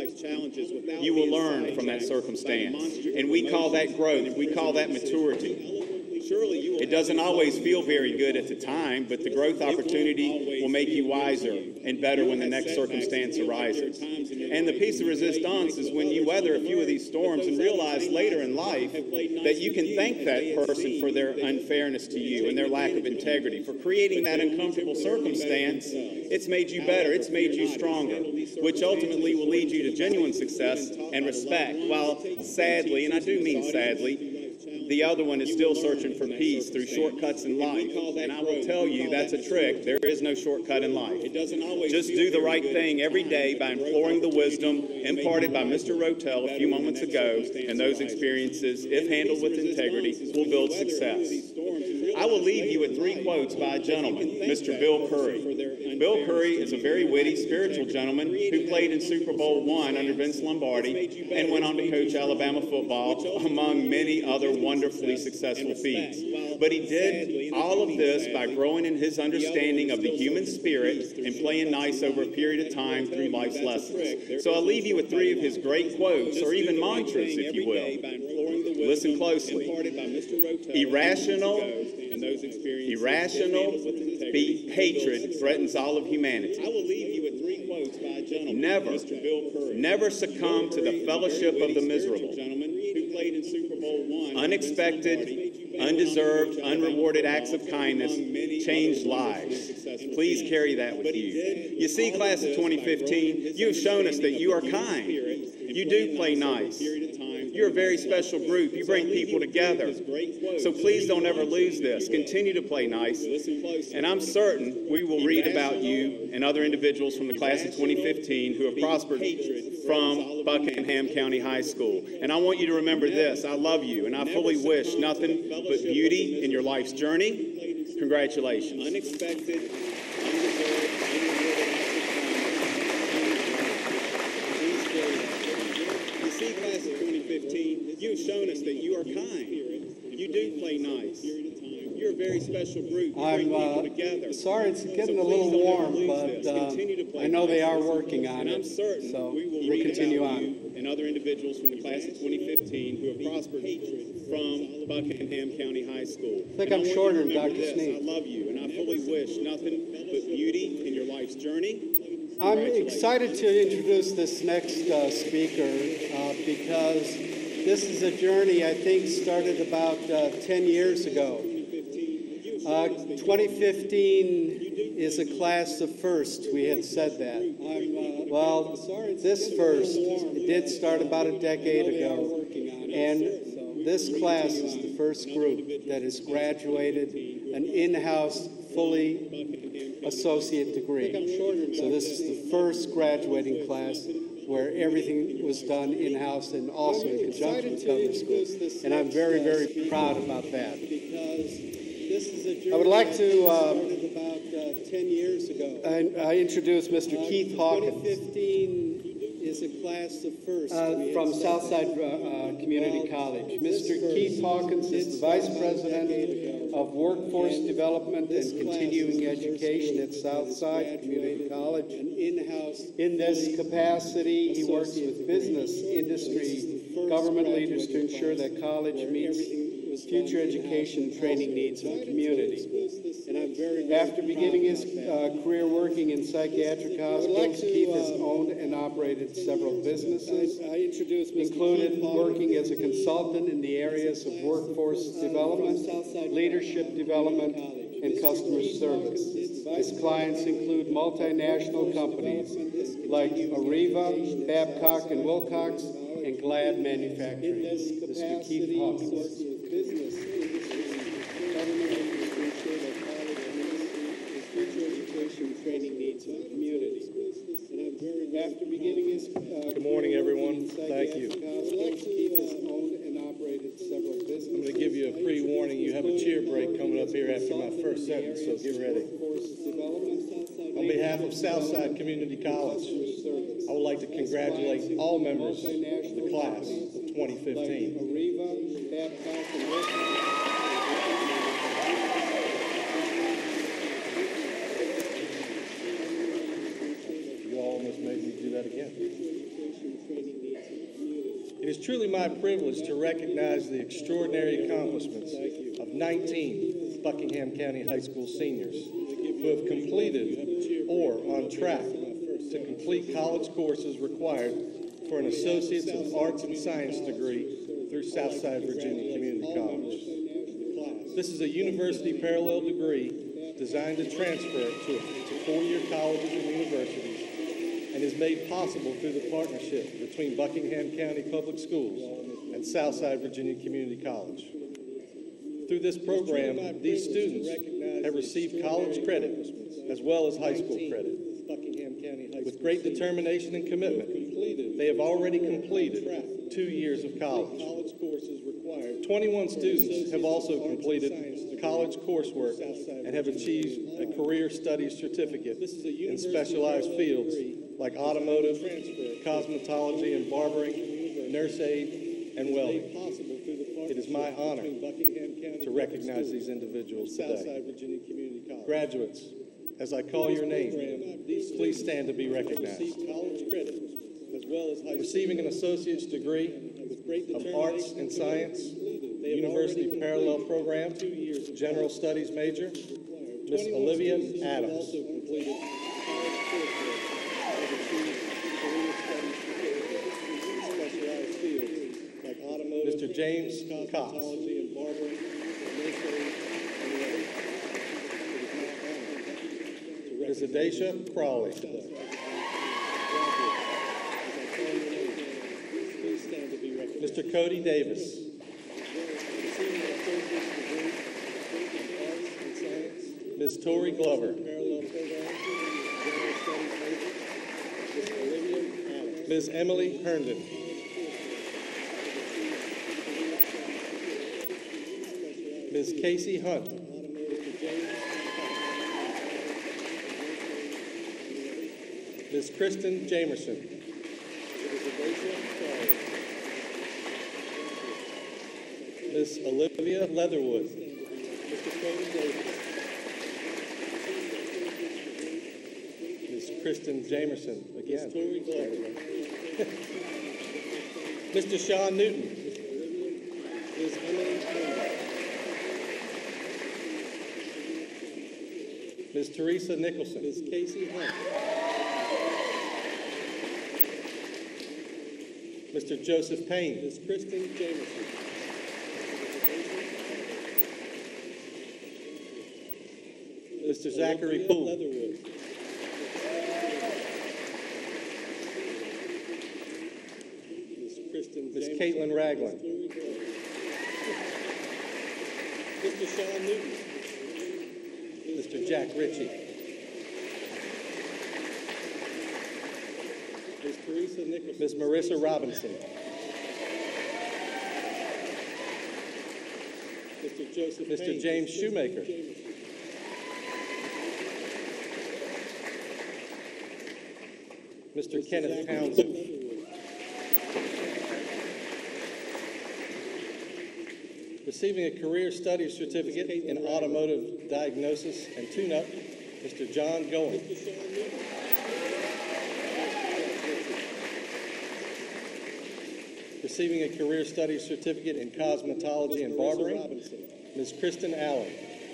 you will learn from that circumstance. And we call that growth. We call that maturity. It doesn't always feel very good at the time, but the growth opportunity will make you wiser and better when the next circumstance arises. And the piece of resistance is when you weather a few of these storms and realize later in life that you can thank that person for their unfairness to you and their lack of integrity, for creating that uncomfortable circumstance. It's made you better, it's made you stronger, which ultimately will lead you to genuine success and respect, while sadly, and I do mean sadly, The other one is still searching for peace through shortcuts in life. And I will tell you, that's a trick. There is no shortcut in life. Just do the right thing every day by imploring the wisdom imparted by Mr. Rotel a few moments ago, and those experiences, if handled with integrity, will build success. I will leave you with 3 quotes by a gentleman, Mr. Bill Curry. Bill Curry is a very witty, spiritual gentleman who played in Super Bowl I under Vince Lombardi and went on to coach Alabama football, among many other wonderfully successful feats. But he did all of this by growing in his understanding of the human spirit and playing nice over a period of time through life's lessons. So I'll leave you with 3 of his great quotes, or even mantras, if you will. Listen closely. Irrational hatred threatens all of humanity. I will leave you with 3 quotes by a gentleman, Mr. Bill Curry. Never succumb to the fellowship of the miserable. Who played in Super Bowl I. Unexpected, undeserved, unrewarded acts of kindness change lives. Please carry that with you. You see, class of 2015, you have shown us that you are kind. You do play nice. You're a very special group. You bring people together. So please don't ever lose this. Continue to play nice. And I'm certain we will read about you and other individuals from the class of 2015 who have prospered from Buckingham County High School. And I want you to remember this. I love you, and I fully wish nothing but beauty in your life's journey. Congratulations. Unexpected, undeserved, unrewarded acts of kindness. You see, class of 2015, you have shown us that you are kind. You do play nice. You're a very special group. You bring people together. Sorry, it's getting a little warm, but I know they are working on it. And I'm certain we'll continue on. And other individuals from the class of 2015 who have prospered from Buckingham County High School. I think I'm shorter than Dr. Sneed. I love you, and I fully wish nothing but beauty in your life's journey. I'm excited to introduce this next speaker because this is a journey I think started about 10 years ago. 2015 is a class of first. We had said that. Well, this first did start about a decade ago, and this class is the first group that has graduated an in-house, fully associate degree. So this is the first graduating class where everything was done in-house and also in conjunction with government schools. And I'm very, very proud about that. I would like to, about 10 years ago, I introduced Mr. Keith Hawkins. 2015 is a class of first. From Southside Community College. Mr. Keith Hawkins is the Vice President of Workforce Development and Continuing Education at Southside Community College. In this capacity, he works with business, industry, government leaders to ensure that college meets future education and training needs of the community. After beginning his career working in psychiatric hospitals, Keith has owned and operated several businesses, included working as a consultant in the areas of workforce development, leadership development, and customer service. His clients include multinational companies like Arriva, Babcock and Wilcox, and Glad Manufacturing. Mr. Keith Hawkins. Business, industry, government leaders to ensure that college meets future education training needs of the community. After beginning his good morning, everyone. Thank you. Keith has owned and operated several businesses. I'm going to give you a pre-warning. You have a cheer break coming up here after my first sentence, so get ready. On behalf of Southside Community College, I would like to congratulate all members of the class of 2015. You almost made me do that again. It is truly my privilege to recognize the extraordinary accomplishments of 19 Buckingham County High School seniors who have completed or on track to complete college courses required for an Associates of Arts and Science degree through Southside Virginia Community College. This is a university parallel degree designed to transfer to 4-year colleges and universities and is made possible through the partnership between Buckingham County Public Schools and Southside Virginia Community College. Through this program, these students have received college credit as well as high school credit. With great determination and commitment, they have already completed 2 years of college. 21 students have also completed college coursework and have achieved a career studies certificate in specialized fields like automotive, cosmetology and barbering, nurse aid, and welding. It is my honor to recognize these individuals today. Graduates, as I call your name, please stand to be recognized. Receiving an associate's degree of Arts and Science, University Parallel Program, General Studies major, Miss Olivia Adams. Mr. James Cox. Ms. Adesha Crawley. Mr. Cody Davis. Ms. Tori Glover. Ms. Emily Herndon. Ms. Casey Hunt. Ms. Kristen Jamerson. Ms. Olivia Leatherwood. Ms. Kristen Jamerson again. Mr. Sean Newton. Ms. Emily Campbell. Ms. Teresa Nicholson. Ms. Casey Hunt. Mr. Joseph Payne. Ms. Kristen Jamerson. Mr. Zachary Poole. Ms. Caitlin Ragland. Mr. Sean Newton. Mr. Jack Ritchie. Ms. Teresa Nicholson. Ms. Marissa Robinson. Mr. Joseph Mr. Payne. James Shoemaker. Mr. Kenneth Townsend. Receiving a Career Studies Certificate in Automotive Diagnosis and Tune-Up, Mr. John Goen. Receiving a Career Studies Certificate in Cosmetology and Barbering, Ms. Kristen Allen.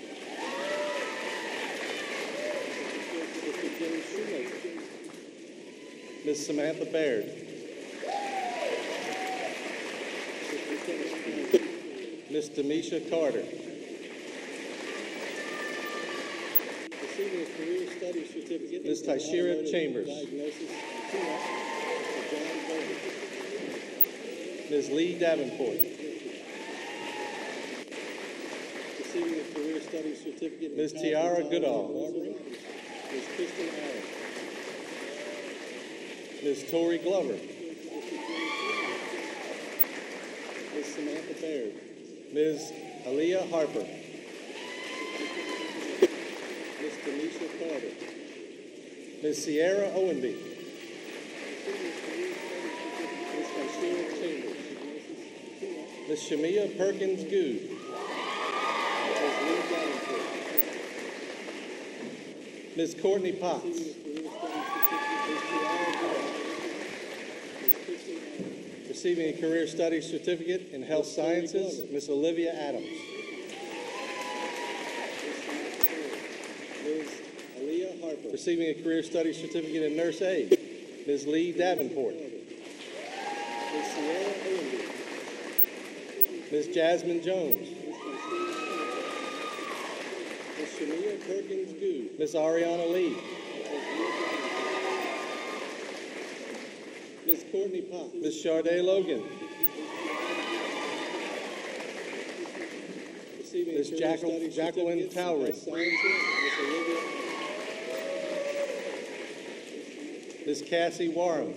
Ms. Samantha Baird. Ms. Demisha Carter. Receiving a Career Studies Certificate. Ms. Tyshira Chambers. Ms. Lee Davenport. Receiving a Career Studies Certificate. Ms. Tiara Goodall. Ms. Kristen Allen. Ms. Tori Glover. Ms. Samantha Baird. Ms. Aaliyah Harper. Ms. Demisha Carter. Ms. Sierra Owenby. Ms. Tyshira Chambers. Ms. Shamia Perkins Good. Ms. Lee Davenport. Ms. Courtney Potts. Receiving a Career Studies Certificate in Health Sciences, Ms. Olivia Adams. Ms. Aaliyah Harper. Receiving a Career Studies Certificate in Nurse Aid, Ms. Lee Davenport. Ms. Sierra Owenby. Ms. Jasmine Jones. Ms. Shamia Perkins Good. Ms. Ariana Lee. Ms. Courtney Potts. Ms. Sharday Logan. Ms. Jacqueline Towery. Ms. Cassie Warren.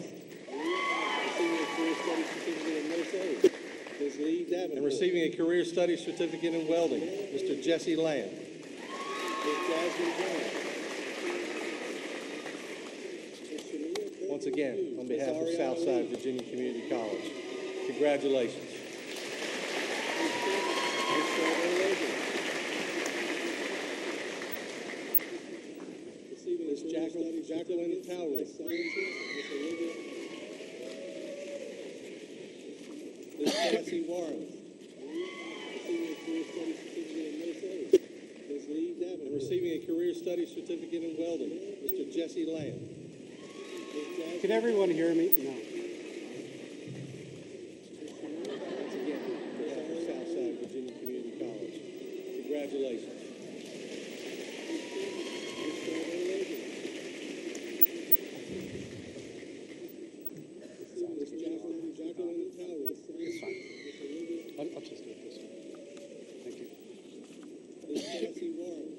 And receiving a Career Studies Certificate in Welding, Mr. Jesse Lamb. Once again, on behalf of Southside Virginia Community College, congratulations. Ms. Jacqueline Towery. Ms. Cassie Warren. And receiving a Career Studies Certificate in Welding, Mr. Jesse Lamb. Can everyone hear me? No. Once again, on behalf of Southside Virginia Community College, congratulations. It's fine. I'll just do it this way. Thank you. Ms. Cassie Warren.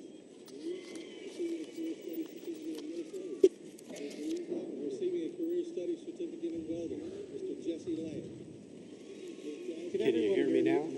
Receiving a Career Studies Certificate in Welding, Mr. Jesse Lamb. Can you hear me now?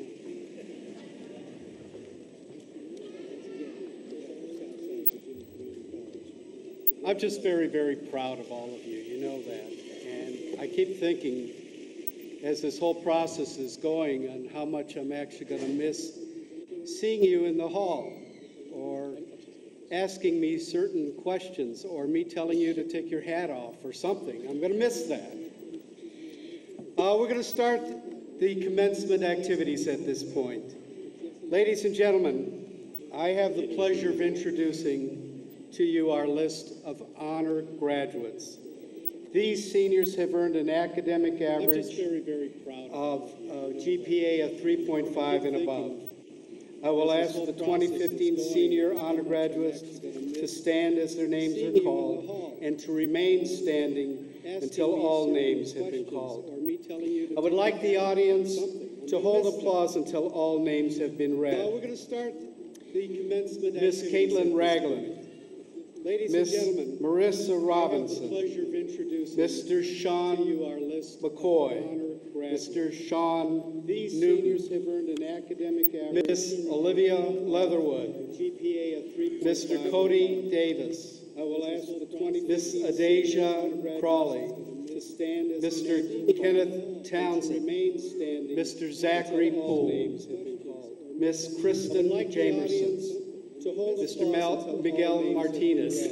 I'm just very, very proud of all of you. You know that. And I keep thinking, as this whole process is going, on how much I'm actually going to miss seeing you in the hall, or asking me certain questions, or me telling you to take your hat off or something. I'm going to miss that. We're going to start the commencement activities at this point. Ladies and gentlemen, I have the pleasure of introducing to you our list of honor graduates. These seniors have earned an academic average of a GPA of 3.5 and above. I will ask the 2015 senior honor graduates to stand as their names are called and to remain standing until all names have been called. I would like the audience to hold applause until all names have been read. We're going to start the commencement. Miss Caitlin Ragland. Ladies Miss and gentlemen, Marissa Robinson. I have the pleasure of introducing Mr. Sean to you our list McCoy. of honor graduates. Mr. Sean These Newton. seniors have earned an academic average. Miss Olivia Leatherwood. GPA of 3.5. Mr. Cody Davis. I will ask the 2015 Miss Adasia Crawley. to stand as Mr. Kenneth Townsend. remain standing. Mr. Zachary until all Poole. names have been called. Miss Kristen Jamerson. Mr. Miguel Martinez.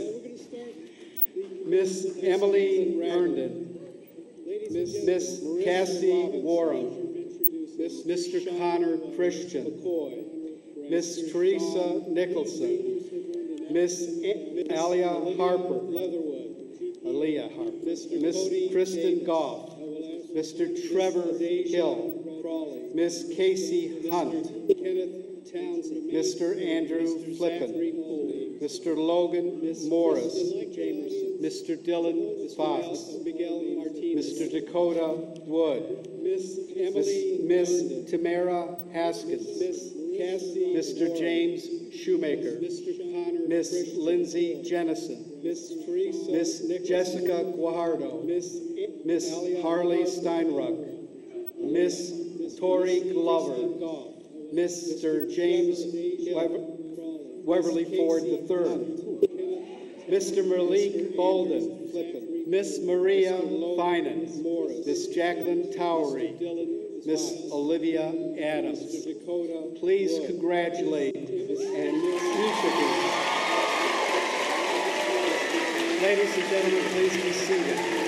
Miss Emily Herndon. Miss Cassie Warren. Mr. Connor Christian. Miss Teresa Nicholson. Miss Alia Harper. Aaliyah Harper. Miss Kristen Goff. Mr. Trevor Hill. Miss Casey Hunt. Mr. Andrew Flippen. Mr. Logan Morris. Mr. Dylan Fox. Mr. Dakota Wood. Miss Tamara Haskins. Mr. James Shoemaker. Miss Lindsay Jennison. Miss Jessica Guajardo. Miss Harley Steinruck. Miss Tori Glover. Mr. James Weberly Ford III. Mr. Malik Bolden. Miss Maria Finan. Miss Jacqueline Towery. Miss Olivia Adams. Please congratulate and each of you. Ladies and gentlemen, please be seated.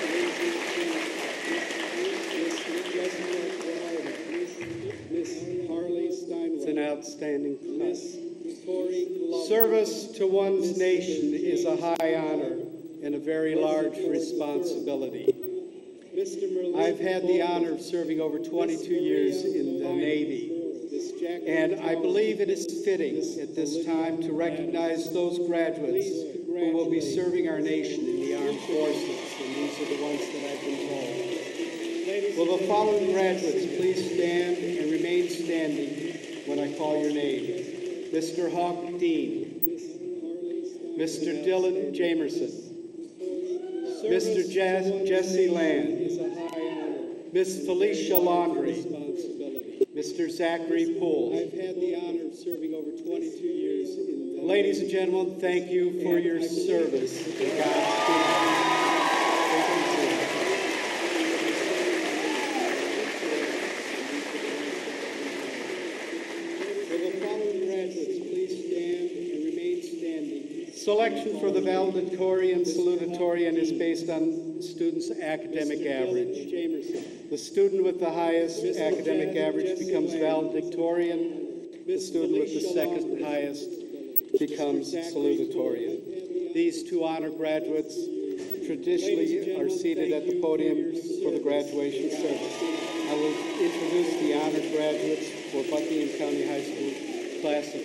It's an outstanding class. Service to one's nation is a high honor and a very large responsibility. I've had the honor of serving over 22 years in the Navy, and I believe it is fitting at this time to recognize those graduates who will be serving our nation in the armed forces, and these are the ones that I've been told. Will the following graduates please stand and remain standing when I call your name. Mr. Hawk Dean, Mr. Dylan Jamerson, Mr. Jesse Land, Miss Felicia Laundrie, Mr. Zachary Poole. I've had the honor of serving over 22 years in Ladies and gentlemen, thank you for your service. Selection for the valedictorian salutatorian is based on students' academic average. The student with the highest academic average becomes valedictorian. The student with the second highest becomes salutatorian. These two honor graduates traditionally are seated at the podium for the graduation service. I will introduce the honor graduates for Buckingham County High School class of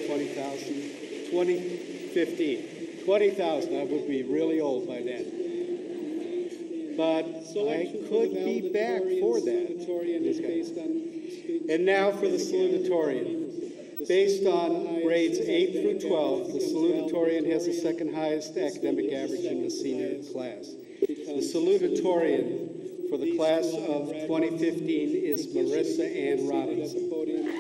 2015. 20,000, I would be really old by then. But I could be back for that. Okay. And now for the salutatorian. Based on grades 8 through 12, the salutatorian has the second highest academic average in the senior class. The salutatorian for the class of 2015 is Marissa Ann Robinson.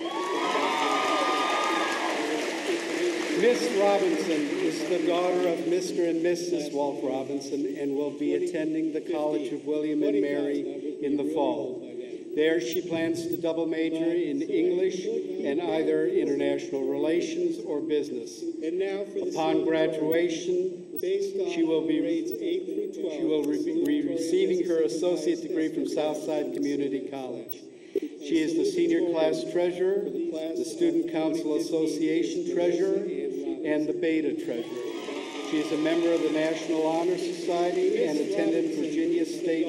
Miss Robinson is the daughter of Mr. and Mrs. Walt Robinson and will be attending the College of William and Mary in the fall. There she plans to double major in English and either international relations or business. Upon graduation, she will be receiving her associate degree from Southside Community College. She is the senior class treasurer, the Student Council Association treasurer, and the Beta treasurer. She is a member of the National Honor Society and attended Virginia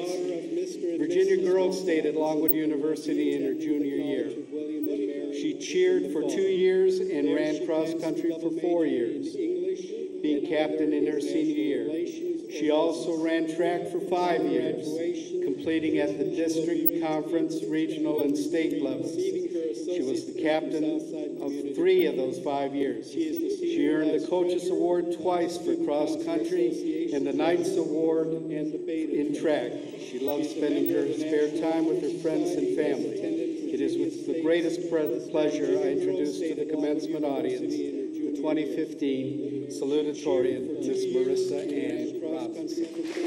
Girls State at Longwood University in her junior year. She cheered for 2 years and ran cross country for 4 years, being captain in her senior year. She also ran track for 5 years, completing at the district, conference, regional, and state levels. She was the captain of 3 of those 5 years. She earned the Coaches Award twice for cross country and the Knights Award in track. She loves spending her spare time with her friends and family. It is with the greatest pleasure I introduce to the commencement audience the 2015 salutatorian, Miss Marissa Ann Robinson.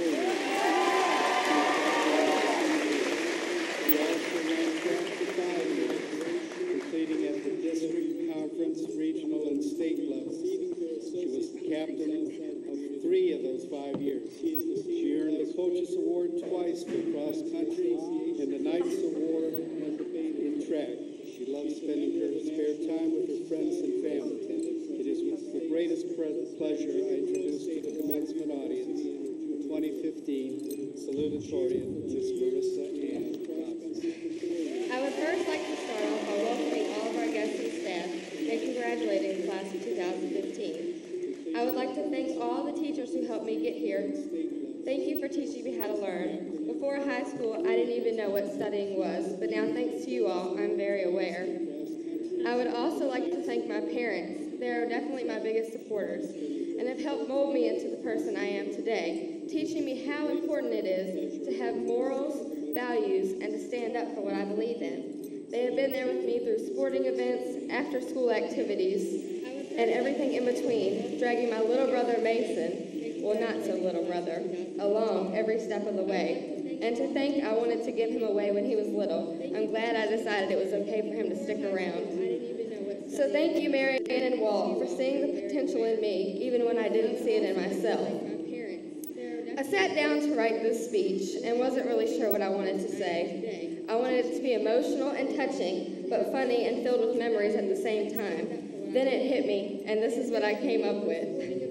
Completing at the district, conference, regional, and state levels. She was the captain of 3 of those 5 years. She earned the Coaches Award twice for cross country and the Knights Award in track. She loves spending her spare time with her friends and family. It is with the greatest pleasure I introduce to the commencement audience the 2015 salutatorian, Miss Marissa Ann Robinson. I would first like to start off by welcoming all of our guests and staff and congratulating the class of 2015. I would like to thank all the teachers who helped me get here. Thank you for teaching me how to learn. Before high school, I didn't even know what studying was, but now thanks to you all, I'm very aware. I would also like to thank my parents. They are definitely my biggest supporters and have helped mold me into the person I am today, teaching me how important it is to have morals, values, and to stand up for what I believe in. They have been there with me through sporting events, after-school activities, and everything in between, dragging my little brother Mason, well, not so little brother, along every step of the way. And to think I wanted to give him away when he was little. I'm glad I decided it was okay for him to stick around. So thank you, Mary Ann and Walt, for seeing the potential in me, even when I didn't see it in myself. I sat down to write this speech and wasn't really sure what I wanted to say. I wanted it to be emotional and touching, but funny and filled with memories at the same time. Then it hit me, and this is what I came up with.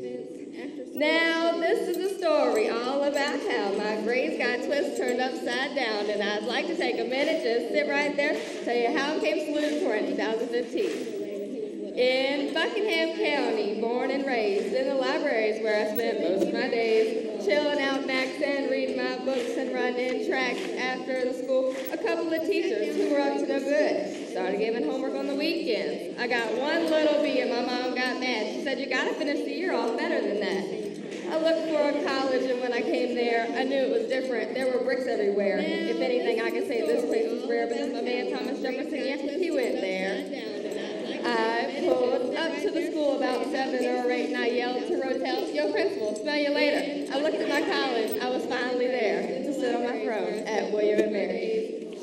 Now, this is a story all about how my grades got turned upside down, and I'd like to take a minute, just sit right there, tell you how I became salutatorian in 2015. In Buckingham County, born and raised in the libraries where I spent most of my days, chilling out, maxing, reading my books, and writing run in track after the school. A couple of teachers who were up to no good started giving homework on the weekends. I got one little B and my mom got mad. She said, you gotta finish the year off better than that. I looked for a college, and when I came there, I knew it was different. There were bricks everywhere. If anything, I could say this place was rare because my man Thomas Jefferson, yes, he went there. I pulled up to the school about 7 or 8, and I yelled to Rotel, yo, principal, smell you later. I looked at my college. I was finally there to sit on my throne at William & Mary.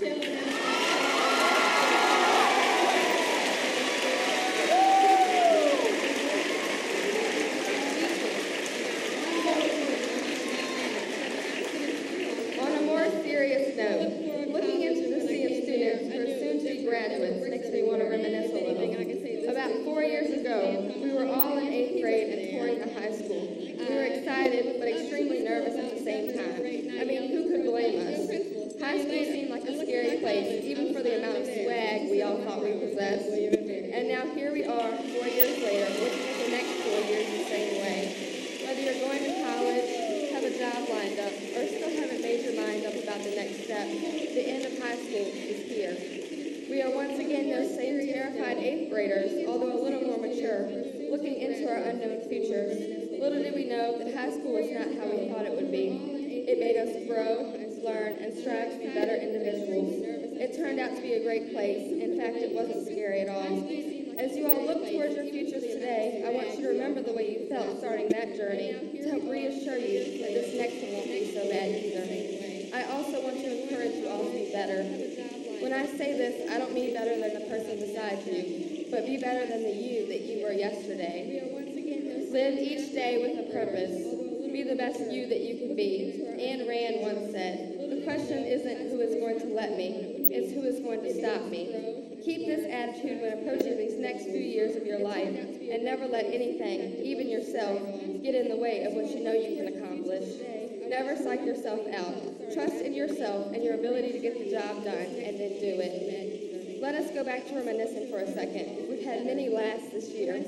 Looking into the sea of students who are soon-to-be graduates makes me want to reminisce a little. About 4 years ago, we were all in 8th grade and touring the high school. We were excited, but extremely nervous at the same time. I mean, who could blame us? High school seemed like a scary place, even for the amount of swag we all thought we possessed. And now here we are, 4 years later, looking at the next 4 years the same way. Whether you're going to college, have a job lined up, or still haven't made your mind up about the next step, the end of high school is here. We are once again those same terrified 8th graders, although a little more mature, looking into our unknown futures. Little did we know that high school was not how we thought it would be. It made us grow, learn, and strive to be better individuals. It turned out to be a great place. In fact, it wasn't scary at all. As you all look towards your futures today, I want you to remember the way you felt starting that journey to help reassure you that this next one won't be so bad either. I also want to encourage you all to be better. When I say this, I don't mean better than the person beside you, but be better than the you that you were yesterday. Live each day with a purpose. Be the best you that you can be. Ayn Rand once said, the question isn't who is going to let me, it's who is going to stop me. Keep this attitude when approaching these next few years of your life, and never let anything, even yourself, get in the way of what you know you can accomplish. Never psych yourself out. Trust in yourself and your ability to get the job done, and then do it. Let us go back to reminiscing for a second. We've had many laughs this year.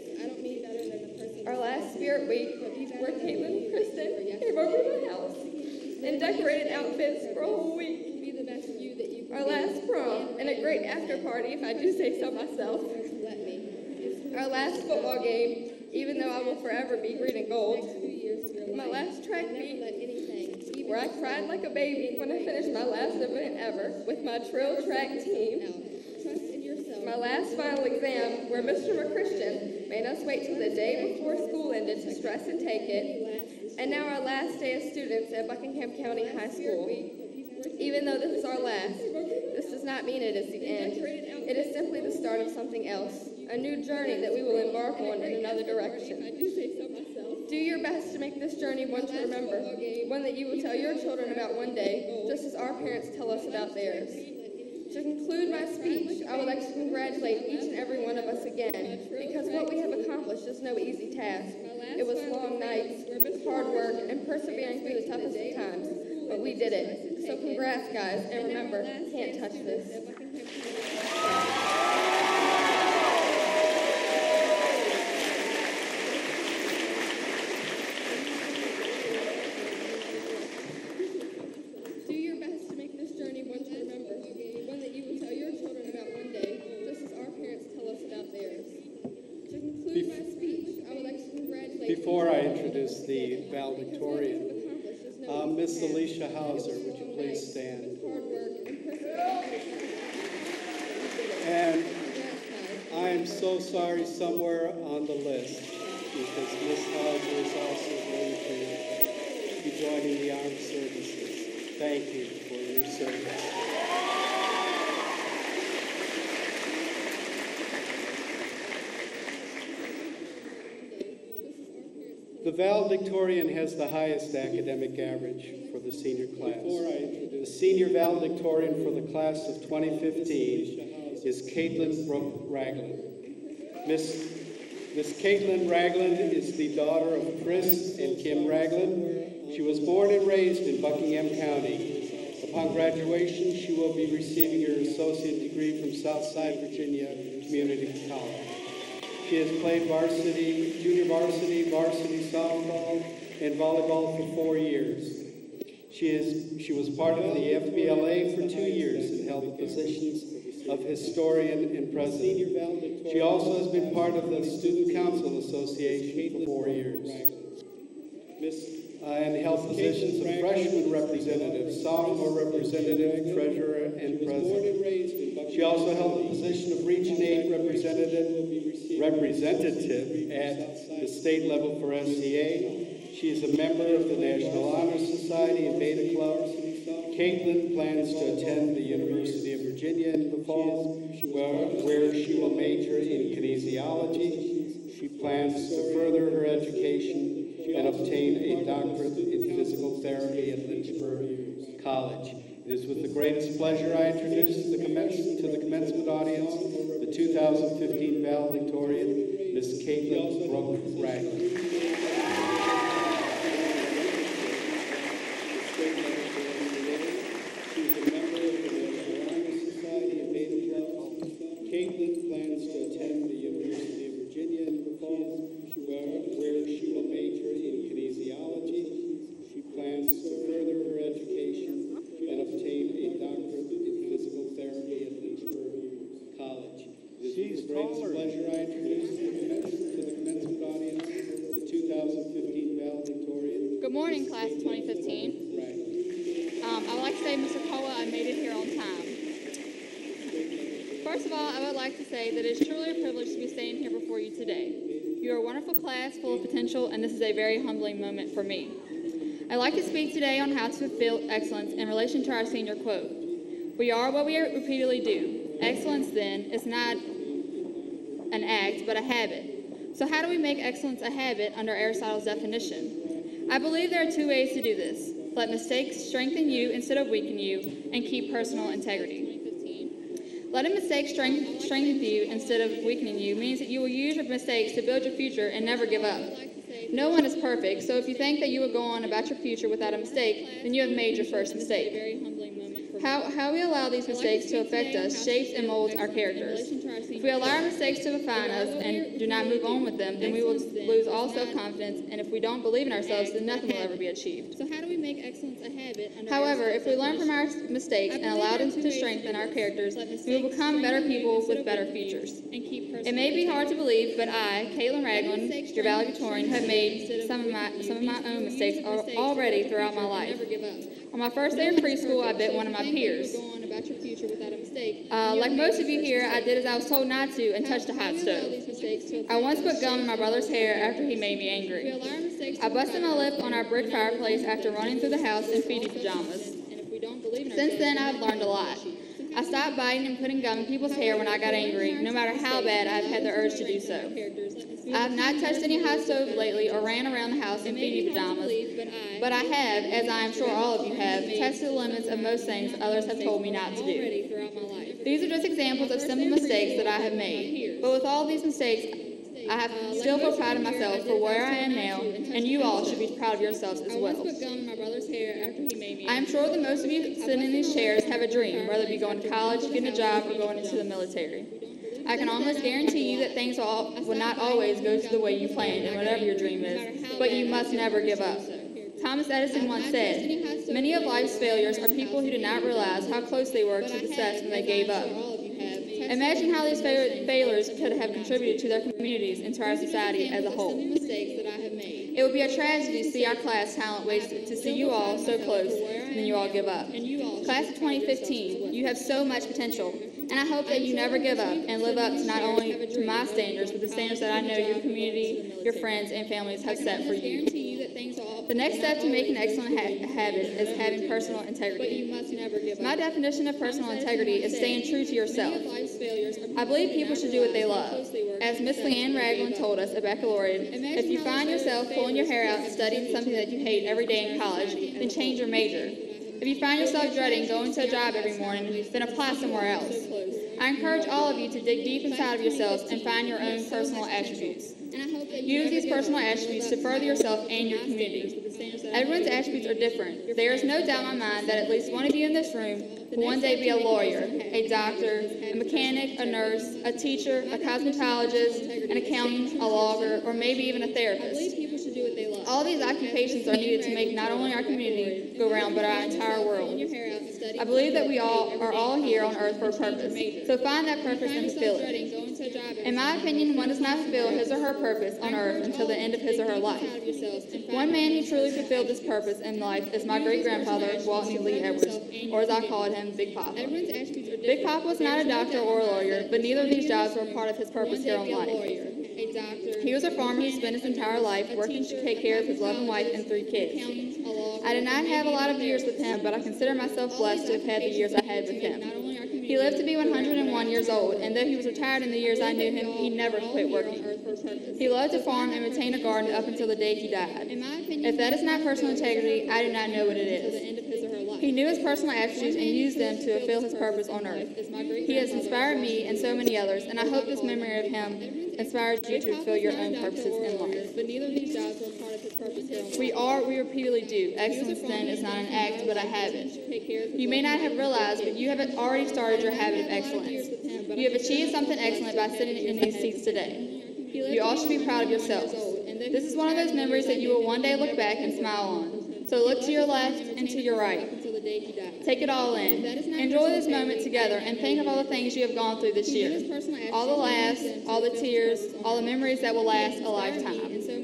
Our last Spirit Week, where Caitlin and Kristen came over to my house and decorated outfits for a whole week. Our last prom, and a great after party, if I do say so myself. Our last football game, even though I will forever be green and gold. My last track meet, where I cried like a baby when I finished my last event ever with my trail track team. My last final exam, where Mr. McChristian made us wait till the day before school ended to stress and take it. And now our last day as students at Buckingham County High School. Even though this is our last, this does not mean it is the end. It is simply the start of something else, a new journey that we will embark on in another direction. Do your best to make this journey one to remember, one that you will tell your children about one day, just as our parents tell us about theirs. To conclude my speech, I would like to congratulate each and every one of us again, because what we have accomplished is no easy task. It was long nights, hard work, and persevering through the toughest of times, but we did it. So congrats, guys, and remember, can't touch this. Do your best to make this journey one to remember, one that you will tell your children about one day, just as our parents tell us about theirs. To conclude my speech, I would like to congratulate... Before I introduce the valedictorian, Miss Alicia Hauser, would you please stand? And I am so sorry somewhere on the list, because Miss Hauser is also going to be joining the armed services. Thank you for your service. The valedictorian has the highest academic average for the senior class. The senior valedictorian for the class of 2015 is Caitlin Brooke Ragland. Miss Caitlin Ragland is the daughter of Chris and Kim Ragland. She was born and raised in Buckingham County. Upon graduation, she will be receiving her associate degree from Southside Virginia Community College. She has played varsity, junior varsity, varsity softball, and volleyball for 4 years. She was part of the FBLA for 2 years and held the positions of historian and president. She also has been part of the Student Council Association for 4 years. And held positions of freshman representative, sophomore representative, treasurer, and president. She also held the position of Region 8 representative at the state level for SCA. She is a member of the National Honor Society and Beta Clubs. Caitlin plans to attend the University of Virginia in the fall, where she will major in kinesiology. She plans to further her education and obtain a doctorate in physical therapy at Lynchburg College. It is with the greatest pleasure I introduce to the commencement audience the 2015 valedictorian, Ms. Caitlin Brooke Ragland. Good morning, class of 2015. I would like to say, Mr. Koa, I made it here on time. First of all, I would like to say that it is truly a privilege to be standing here before you today. You are a wonderful class full of potential, and this is a very humbling moment for me. I'd like to speak today on how to fulfill excellence in relation to our senior quote. We are what we repeatedly do. Excellence, then, is not an act, but a habit. So how do we make excellence a habit under Aristotle's definition? I believe there are 2 ways to do this. Let mistakes strengthen you instead of weaken you, and keep personal integrity. Letting mistakes strengthen you instead of weakening you means that you will use your mistakes to build your future and never give up. No one is perfect, so if you think that you will go on about your future without a mistake, then you have made your first mistake. How we allow these mistakes to affect us shapes and molds our characters. If we allow our mistakes to define us and do not move on with them, then we will lose all self-confidence, and if we don't believe in ourselves, then nothing will ever be achieved. So how do we make excellence a habit? However, if we learn from our mistakes and allow them to strengthen our characters, we will become better people with better futures. It may be hard to believe, but I, Caitlin Ragland, your valedictorian, have made some of my own mistakes already throughout my life. On my first day of preschool, I bit one of my peers. Like most of you here, I did as I was told not to and touched a hot stove. I once put gum in my brother's hair after he made me angry. I busted my lip on our brick fireplace after running through the house in feety pajamas. Since then, I've learned a lot. I stopped biting and putting gum in people's hair when I got angry, no matter how bad I've had the urge to do so. I have not touched any hot stove lately or ran around the house in feety pajamas, but I have, as I am sure all of you have, tested the limits of most things others have told me not to do. These are just examples of simple mistakes that I have made, but with all these mistakes, I have still feel proud of myself for where I am now, and you all should be proud of yourselves as well. I am sure that most of you sitting in these chairs have a dream, whether it be going to college, getting a job, or going into the military. I can almost guarantee you that things will not always go the way you planned in whatever your dream is, but you must never give up. Thomas Edison once said, "Many of life's failures are people who did not realize how close they were to success when they gave up." Imagine how these failures could have contributed to their communities and to our society as a whole. It would be a tragedy to see our class talent wasted, to see you all so close, and then you all give up. Class of 2015, you have so much potential, and I hope that you never give up and live up to not only to my standards, but the standards that I know your community, your friends, and families have set for you. The next step to making an excellent habit is having personal integrity. My definition of personal integrity is staying true to yourself. I believe people should do what they love. As Miss Leanne Ragland told us at baccalaureate, if you find yourself pulling your hair out studying something that you hate every day in college, then change your major. If you find yourself dreading going to a job every morning, then apply somewhere else. I encourage all of you to dig deep inside of yourselves and find your own personal attributes. Use these personal attributes to further yourself and your community. Everyone's attributes are different. There is no doubt in my mind that at least one of you in this room will one day be a lawyer, a doctor, a mechanic, a nurse, a teacher, a cosmetologist, an accountant, a logger, or maybe even a therapist. All these occupations are needed to make not only our community go round, but our entire world. I believe that we are all here on earth for a purpose. So find that purpose and fulfill it. In my opinion, one does not fulfill his or her purpose on earth until the end of his or her life. One man who truly fulfilled this purpose in life is my great-grandfather, Walton Lee Edwards, or as I called him, Big Papa. Big Papa was not a doctor or a lawyer, but neither of these jobs were part of his purpose here on life. He was a farmer who spent his entire life working to take care of his loving wife and 3 kids. I did not have a lot of years with him, but I consider myself blessed to have had the years I had with him. He lived to be 101 years old, and though he was retired in the years I knew him, he never quit working. He loved to farm and maintain a garden up until the day he died. If that is not personal integrity, I do not know what it is. He knew his personal attributes and used them to fulfill his purpose on earth. He has inspired me and so many others, and I hope this memory of him inspires you to fulfill your own purposes in life. But neither of these jobs were part of his purpose here on life. We repeatedly do. Excellence then is not an act, but a habit. You may not have realized, but you have already started your habit of excellence. You have achieved something excellent by sitting in these seats today. You all should be proud of yourselves. This is one of those memories that you will one day look back and smile on. So look to your left and to your right. Take it all in. Enjoy this moment together and think of all the things you have gone through this year. All the laughs, all the tears, all the memories that will last a lifetime.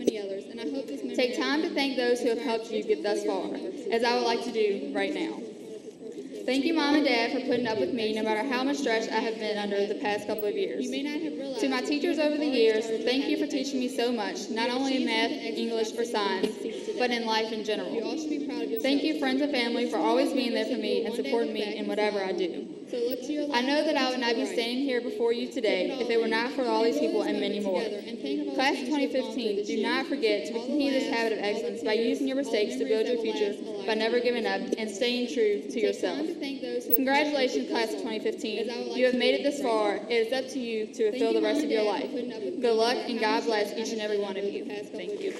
Take time to thank those who have helped you get thus far, as I would like to do right now. Thank you, Mom and Dad, for putting up with me no matter how much stress I have been under the past couple of years. To my teachers over the years, thank you for teaching me so much, not only in math, English, or science, but in life in general. Thank you, friends and family, for always being there for me and supporting me in whatever I do. I know that I would not be standing here before you today if it were not for all these people and many more. Class of 2015, do not forget to continue this habit of excellence by using your mistakes to build your future, by never giving up and staying true to yourself. Congratulations, class of 2015. You have made it this far. It is up to you to fulfill the rest of your life. Good luck and God bless each and every one of you. Thank you.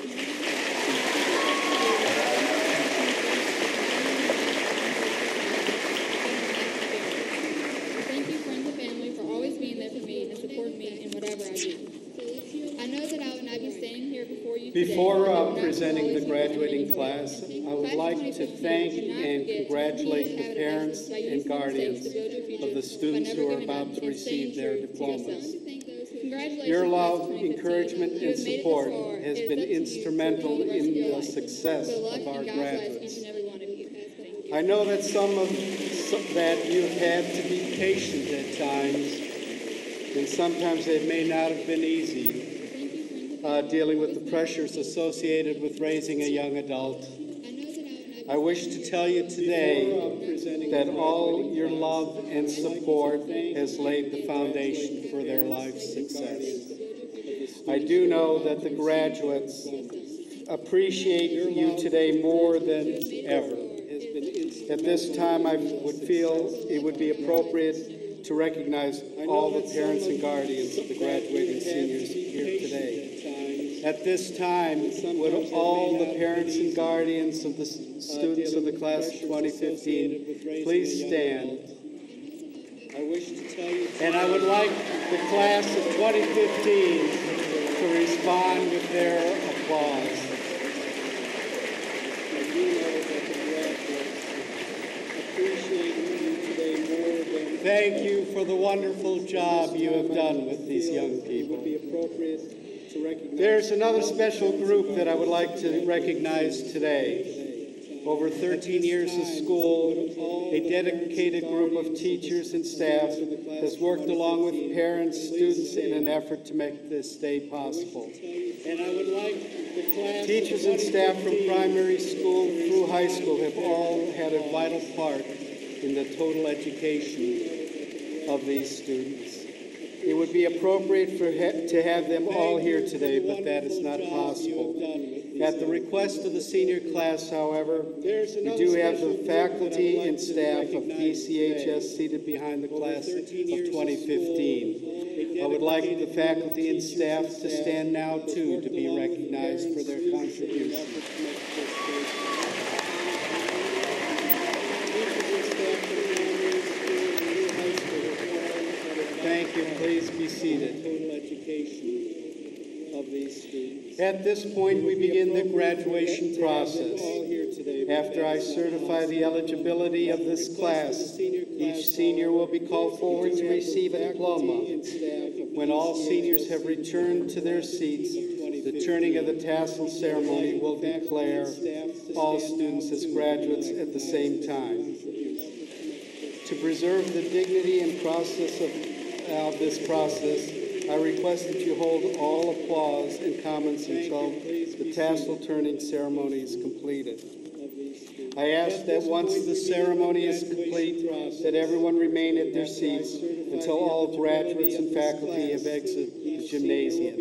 Thank you, friends and family, for always being there for me and supporting me in whatever I do. I know that I would not be standing here before you today. Before presenting the graduating class, I would like to thank and congratulate the parents and guardians of the students who are about to receive their diplomas. Your love, encouragement, and support has been instrumental in the success of our graduates. I know that that you have had to be patient at times, and sometimes it may not have been easy dealing with the pressures associated with raising a young adult. I wish to tell you today that all your love and support has laid the foundation for their life's success. I do know that the graduates appreciate you today more than ever. At this time, I would feel it would be appropriate to recognize all the parents and guardians of the graduating seniors here today. At this time, would all the parents and guardians of the students of the class of 2015 please stand? And I would like the class of 2015 to respond with their applause. Thank you for the wonderful job you have done with these young people. There's another special group that I would like to recognize today. Over 13 years of school, a dedicated group of teachers and staff has worked along with parents, students in an effort to make this day possible. And I would like the class. Teachers and staff from primary school through high school have all had a vital part in the total education of these students. It would be appropriate to have them all here today, but that is not possible. At the request of the senior class, however, we do have the faculty and staff of BCHS seated behind the class of 2015. I would like the faculty and staff to stand now, too, to be recognized for their contribution. Thank you. Please be seated. of these students. At this point, we begin the graduation process. After I certify the eligibility of this class, each senior will be called forward to receive a diploma. When all seniors have returned to their seats, the turning of the tassel ceremony will declare all students as graduates at the same time. To preserve the dignity and process of this process, I request that you hold all applause and comments until the tassel turning ceremony is completed. I ask that once the ceremony is complete, that everyone remain at their seats until all graduates and faculty have exited the gymnasium.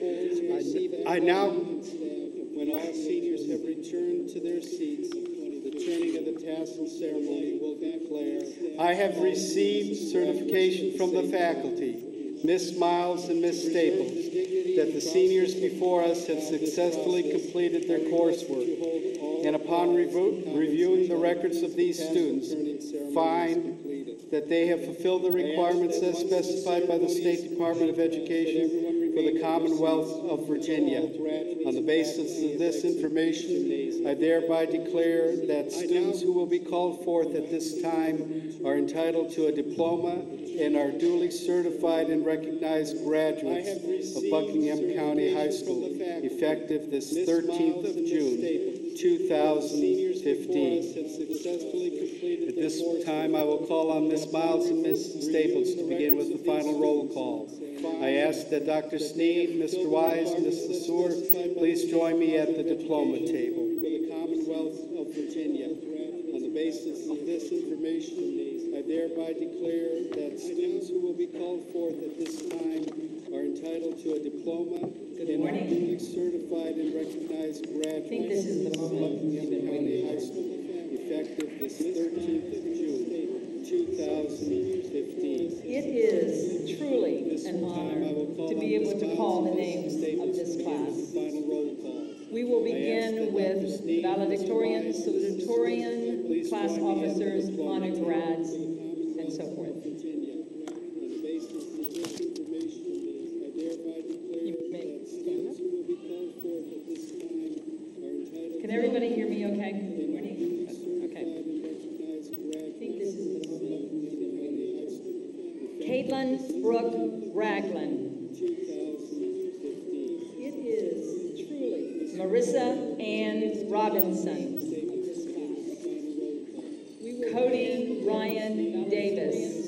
I now, when all seniors have returned to their seats, the turning of the tassel ceremony will declare. I have received certification from the faculty, Ms. Miles and Ms. Staples, that the seniors before us have successfully completed their coursework, and upon reviewing the records of these students, find that they have fulfilled the requirements as specified by the State Department of Education for the Commonwealth of Virginia. On the basis of this information, I thereby declare that students who will be called forth at this time are entitled to a diploma and are duly certified and recognized graduates of Buckingham County High School, effective this 13th of June, 2015. At this time, I will call on Ms. Miles and Ms. Staples to begin with the final roll call. I ask that Dr. Sneed, Mr. Wise, and Ms. LeSueur please join me at the diploma table. For the Commonwealth of Virginia, on the basis of this information, I thereby declare that students who will be called forth at this time are entitled to a diploma and are duly certified and recognized graduates of Buckingham County High School, effective this 13th of June, 2015. It is truly an honor to be able to call the names of this class. We will begin with valedictorian, salutatorian, class officers, honor grads, and so forth. Can everybody hear me okay? Okay. I think this is the Caitlin Brooke Ragland. It is truly Marissa Ann Robinson. Cody Ryan Davis.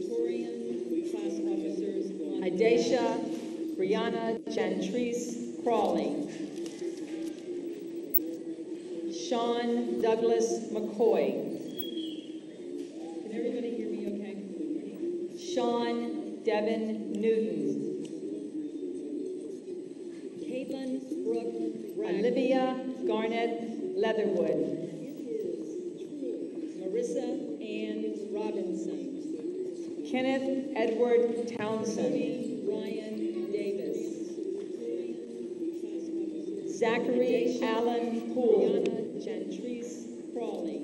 Idesha Brianna Jantrice Crawley. Sean Douglas McCoy. Can everybody hear me okay? Sean Devin Newton. Caitlin Brooke Olivia Garnett Leatherwood. Marissa Ann Robinson. Kenneth Edward Townsend. Ryan Davis. Zachary Allen Poole. Jantrice Crawley.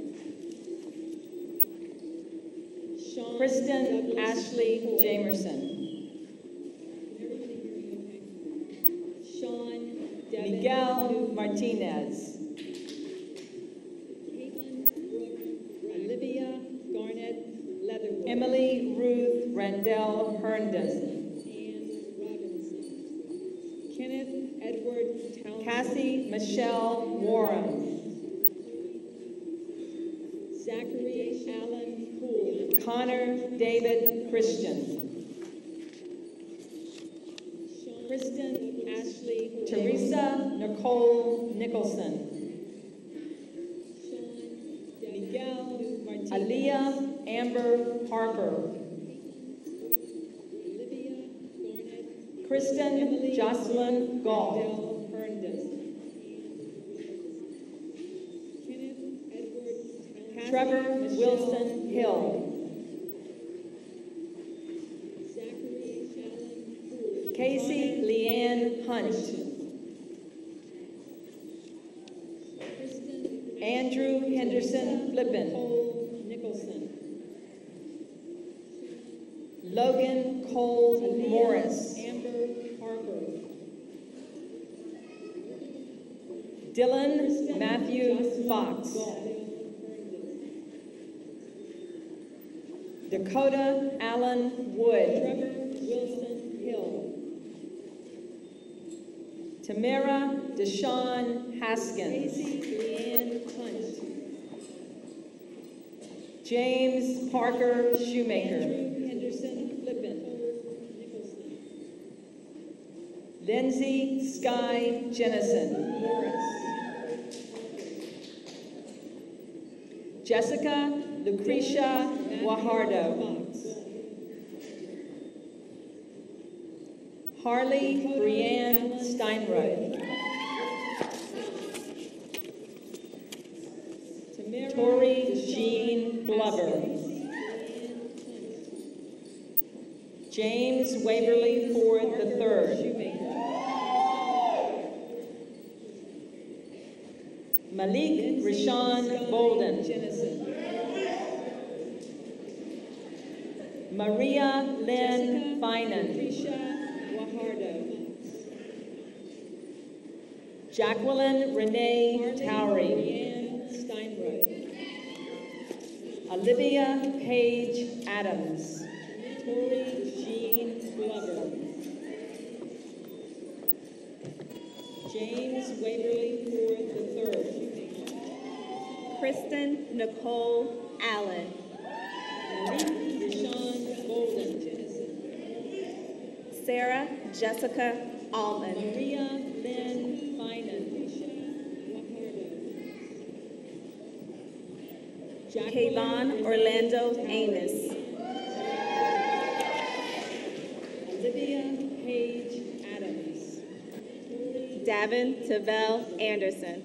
Kristen Ashley Jamerson. Miguel Martinez. Olivia Garnett Leatherwood. Emily Ruth Randell Herndon. Kenneth Edward Townsend. Cassie Michelle Warren. Zachary Allen Poole. Connor David Christian. Kristen Ashley. Teresa Nicole Nicholson. Miguel Martinez. Aaliyah Amber Harper. Kristen Jocelyn Gall. Trevor Wilson Hill. Casey Leanne Hunt. Andrew Henderson Flippin. Logan Cole Morris. Dylan Matthew Fox. Dakota Allen Wood. Trevor Wilson Hill. Tamara Deshawn Haskins. Leanne Hunt. James Parker Shoemaker. Henderson Flippin. Lindsay Sky Jennison. Morris. Jessica Lucretia Guajardo. Harley Brianne Steinrod. Tori Jean Glover. James Waverly Ford III. Malik Rashawn Bolden. Maria Lynn Finan. Jacqueline Renee Towery. Olivia Page Adams. Tori Jean Glover. James Waverly Ford III. Kristen Nicole Allen. Rashawn Bolden. Sarah Jessica Allman. Maria Lynn Finan. Kayvon Orlando Amos. Olivia Page Adams. Davin Tavel Anderson.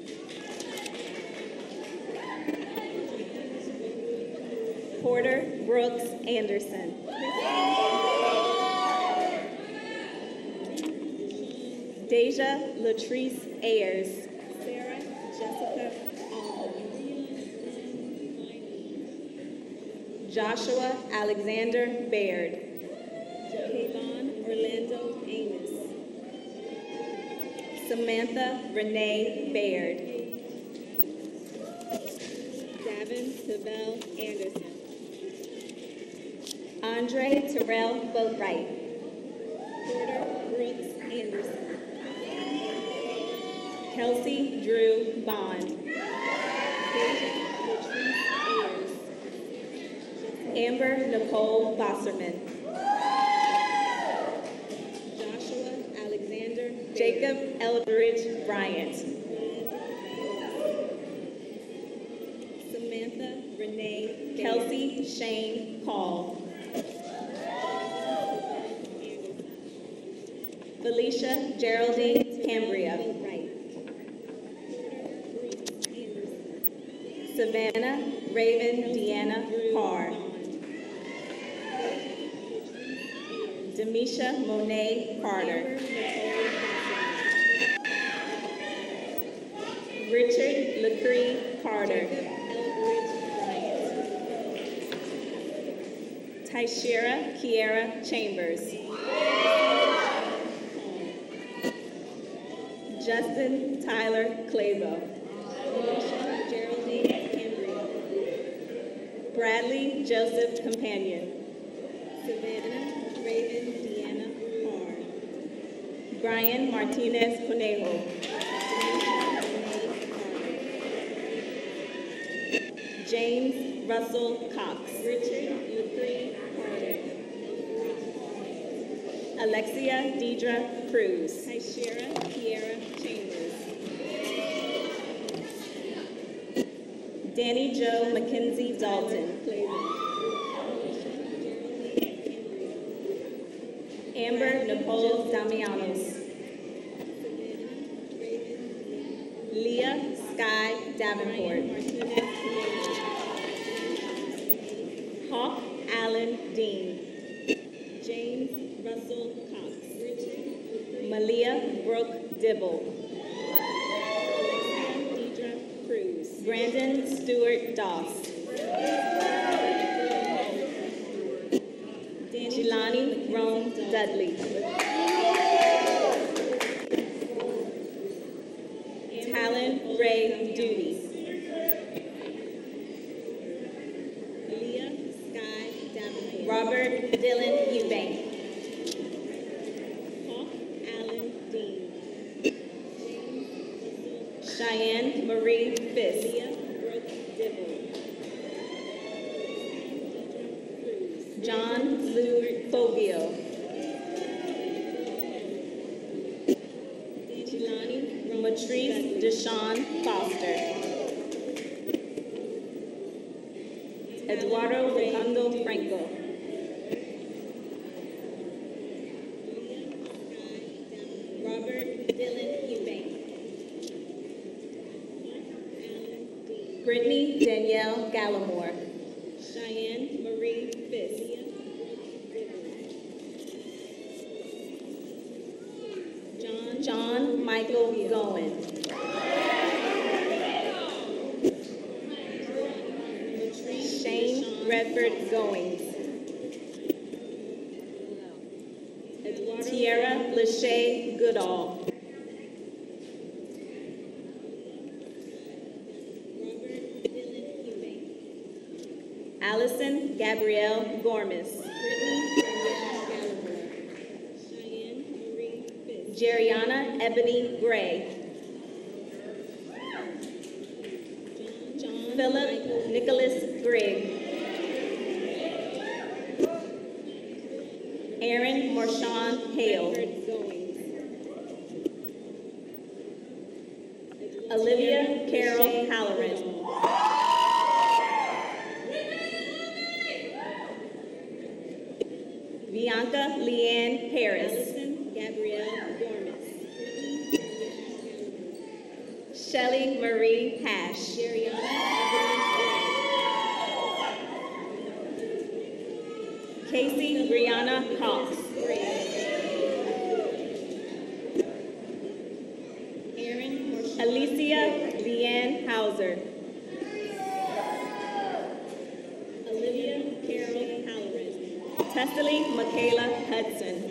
Porter Brooks Anderson. Deja Latrice Ayers. Sarah Jessica Allman. Joshua Alexander Baird. Kayvon Orlando Amos. Samantha Renee Baird. Davin Tavel Anderson. Andre Terrell Boatwright. Porter Brooks Anderson. Kelsey Drew Bond. Deja Latrice Ayers. Amber Nicole Bosserman. Joshua Alexander Baird. Jacob Eldridge Bryant. Samantha Renee Kelsey Shane Paul. Felicia Geraldine Cambria. Savannah Raven Deanna Carr. Demisha Monet Carter. Richard LaCree Carter. Tyshira Kiera Chambers. Justin Tyler Clavo. Geraldine Cambria. Bradley Joseph Companion. Savannah Raven Deanna Carr. Brian Martinez Conejo. James Russell Cox. Richard LaCree Carter. Alexia Deidre Cruz. Tyshira Kiera Chambers. Danny Joe Mackenzie Dalton. Amber Nicole Damianos. Leah Sky Davenport. Hawk Allen Dean. James Russell Cox. Malia Brooke Dibble. Deidre Cruz. Brandon Stewart Doss. Jelani Rome Dudley. Talon Robert Dylan Eubank. Hawk Allen Dean. Cheyenne Marie Fisk. Leah Brooke Dibble. John Lou Fogio. Matrice Deshawn Foster. Eduardo Rolando Franco. Robert Dylan Eubank. Brittany Danielle Gallimore. Cheyenne Marie Fisk. John Michael Goen. Shane Redford Goings. Tierra Lachey Goodall. Allison Gabrielle Gormis. Jeriana Ebony Gray. Philip Nicholas Grigg. Aaron Marshawn Hale. Olivia Carol Halloran. Bianca Leanne Harris. Gabrielle Gormis. Shelley Marie Hash. Casey Brianna Hawks. Alicia Leanne Hauser. Olivia Carol Halloran. Tessely Michaela Hudson.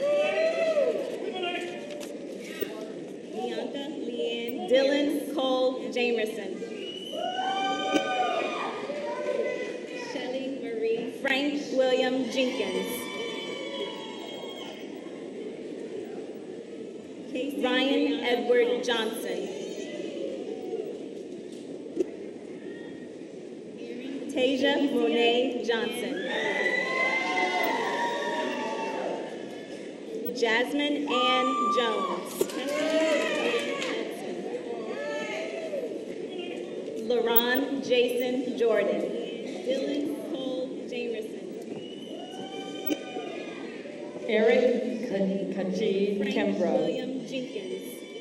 Bianca Leanne. Dylan Cole Jamerson. Shelley Marie. Frank William Jenkins. Ryan Edward Johnson. Tasia Monet Johnson. Jasmine Ann Jones. LaRon Jason Jordan. Dylan Cole Jamerson. Eric Kaji Kimbrough. William Jenkins.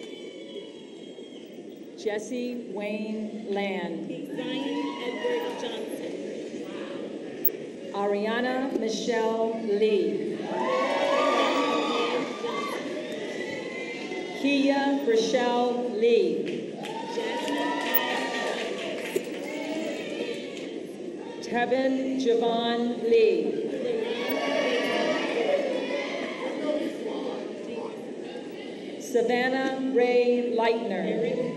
Jesse Wayne Land. Ryan Edward Johnson. Ariana Michelle Lee. Kia Rochelle Lee. Tevin Javon Lee. Savannah Ray Leitner.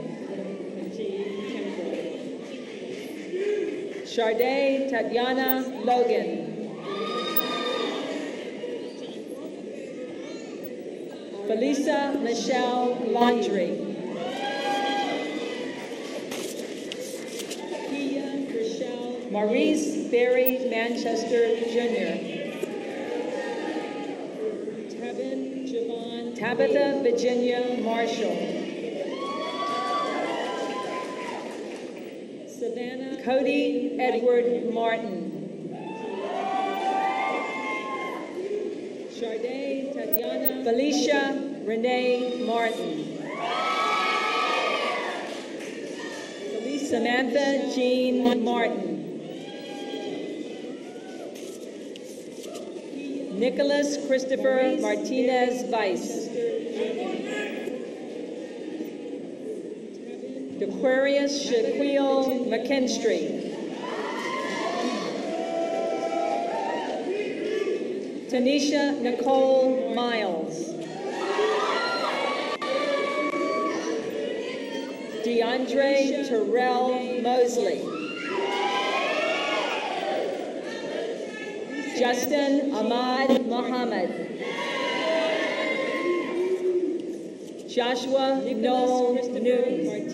Sharday Tatiana Logan. Felisa Michelle Laundrie. Maurice Barry Manchester Jr. Tabitha Virginia Marshall. Savannah Cody Edward Martin. Sharday Tatiana Felicia Renee Martin. Samantha Jean Martin. Nicholas Christopher Martinez Weiss. Aquarius Shaquille McKinstry. Tanisha Nicole Miles. DeAndre Terrell Mosley. Justin Ahmad Muhammad. Joshua Noel Newton.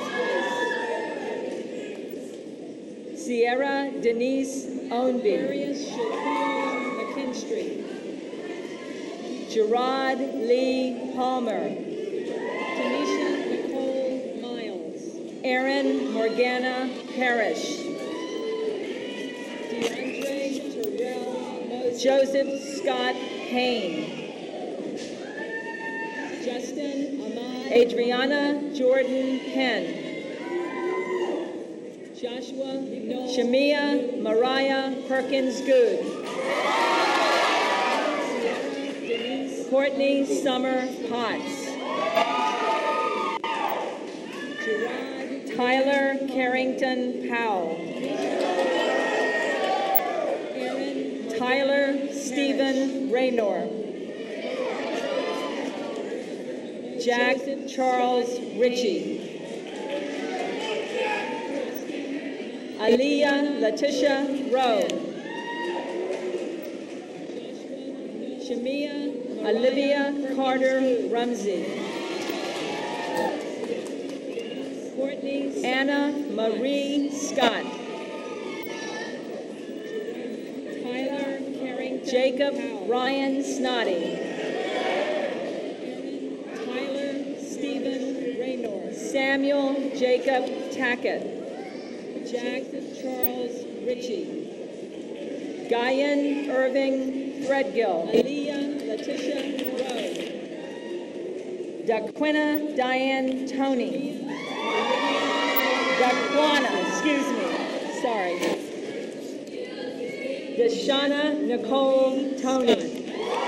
Sierra Denise Ownby. McKinstry. Gerard Lee Palmer. Tanisha Nicole Miles. Erin Morgana Parrish. DeAndre Terrell Moses. Joseph Scott Payne. Justin Ahmad. Adriana Jordan Penn. Joshua Noel. Shamia Mariah Perkins Good. Courtney Summer Potts. Tyler Carrington Powell. Tyler Stephen Raynor. Jack Charles Ritchie. Aliyah Letitia Rowe. Shamia Olivia Carter Rumsey. Anna Marie Scott. Tyler Carrington. Jacob Ryan Snoddy. Tyler Stephen Raynor. Samuel Jacob Tackett. Jack Charles Ritchie. Guyan Irving Threadgill. Aliyah Letitia Rowe. Daquina Diane Toney. Daquana, excuse me, sorry. Deshauna Nicole Toney.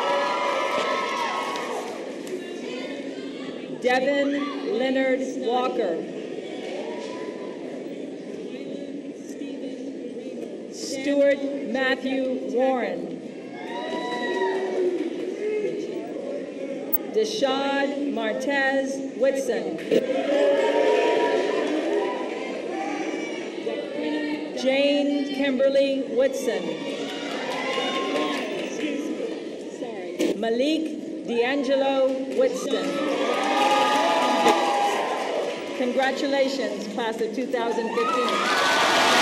Devin Leonard Walker. Stuart Matthew Warren. Deshad Martez Whitson. Jane Kimberly Whitson. Malik D'Angelo Whitson. Congratulations, class of 2015.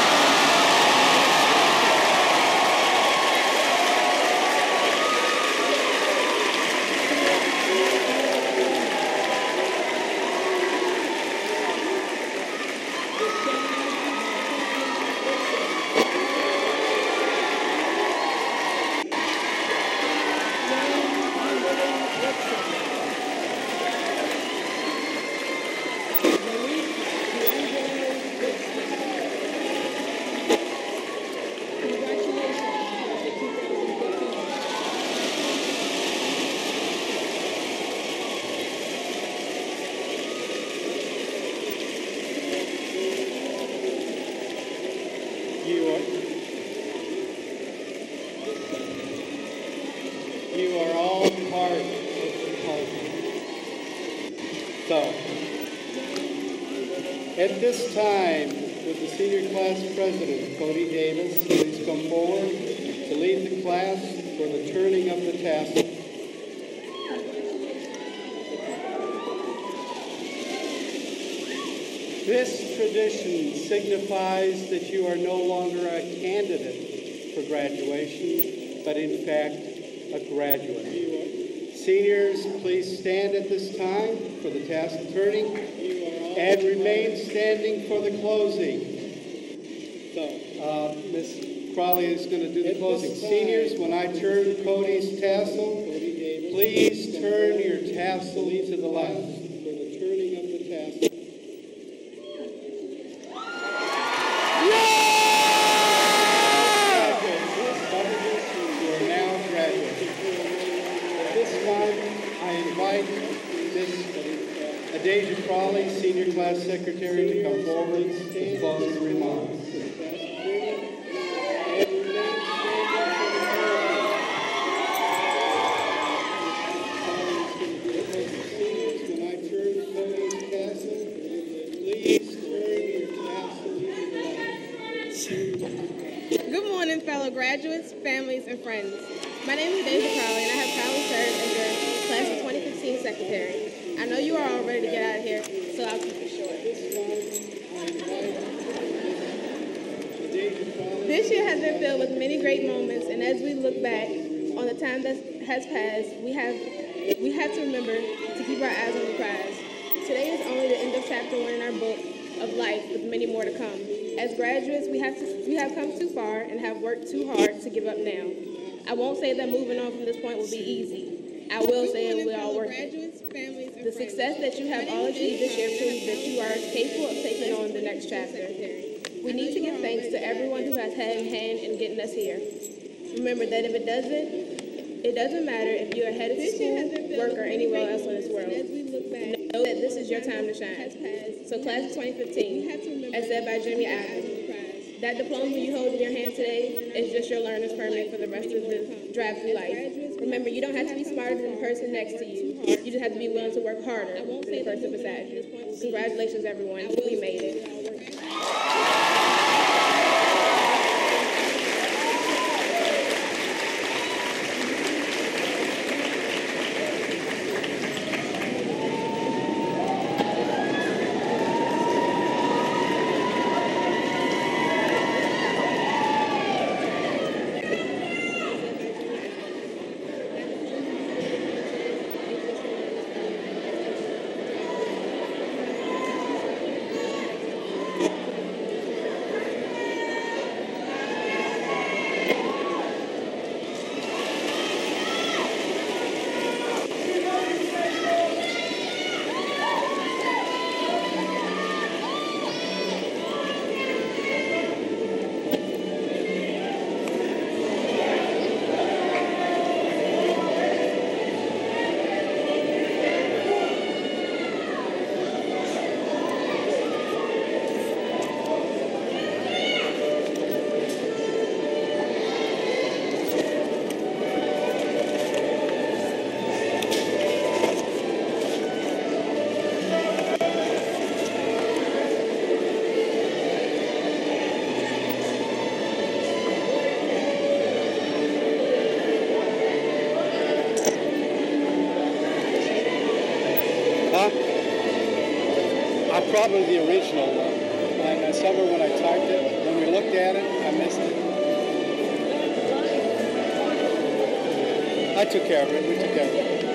You are all part of the culture. So, at this time, would the senior class president, Cody Davis, please come forward to lead the class for the turning of the tassel. This tradition signifies that you are no longer a candidate for graduation, but in fact, a graduate. Seniors, please stand at this time for the tassel turning and remain standing for the closing. So, Ms. Crawley is going to do the closing. Seniors, when I turn Cody's tassel, please turn your tassel to the left for the turning of the tassel. Adasia Crawley, Senior Class Secretary, to come forward with closing remarks. When I turn Cody's tassel, please turn your tassel to the left. Good morning, fellow graduates, families, and friends. My name is Deja Crowley, and I have proudly served as your class of 2015 secretary. I know you are all ready to get out of here, so I'll keep it short. This year has been filled with many great moments, and as we look back on the time that has passed, we have to remember to keep our eyes on the prize. Today is only the end of chapter 1 in our book of life, with many more to come. As graduates, we have come too far and have worked too hard to give up now. I won't say that moving on from this point will be easy. I will say it will be all worth it. The success that you have all achieved this year proves that you are capable of taking on the next chapter. We need to give thanks to everyone who has had a hand in getting us here. Remember that if it doesn't matter if you're ahead of school, work, or anywhere else in this world. Know that this is your time to shine. So class of 2015, as said by Jimmy Adams, that diploma you hold in your hand today is just your learner's permit for the rest of the drive through life. Remember, you don't have to be smarter than the person next to you. You just have to be willing to work harder than the person beside you. Congratulations, everyone. We made it. Probably the original one. And somewhere when I typed it, when we looked at it, I missed it. I took care of it. We took care of it.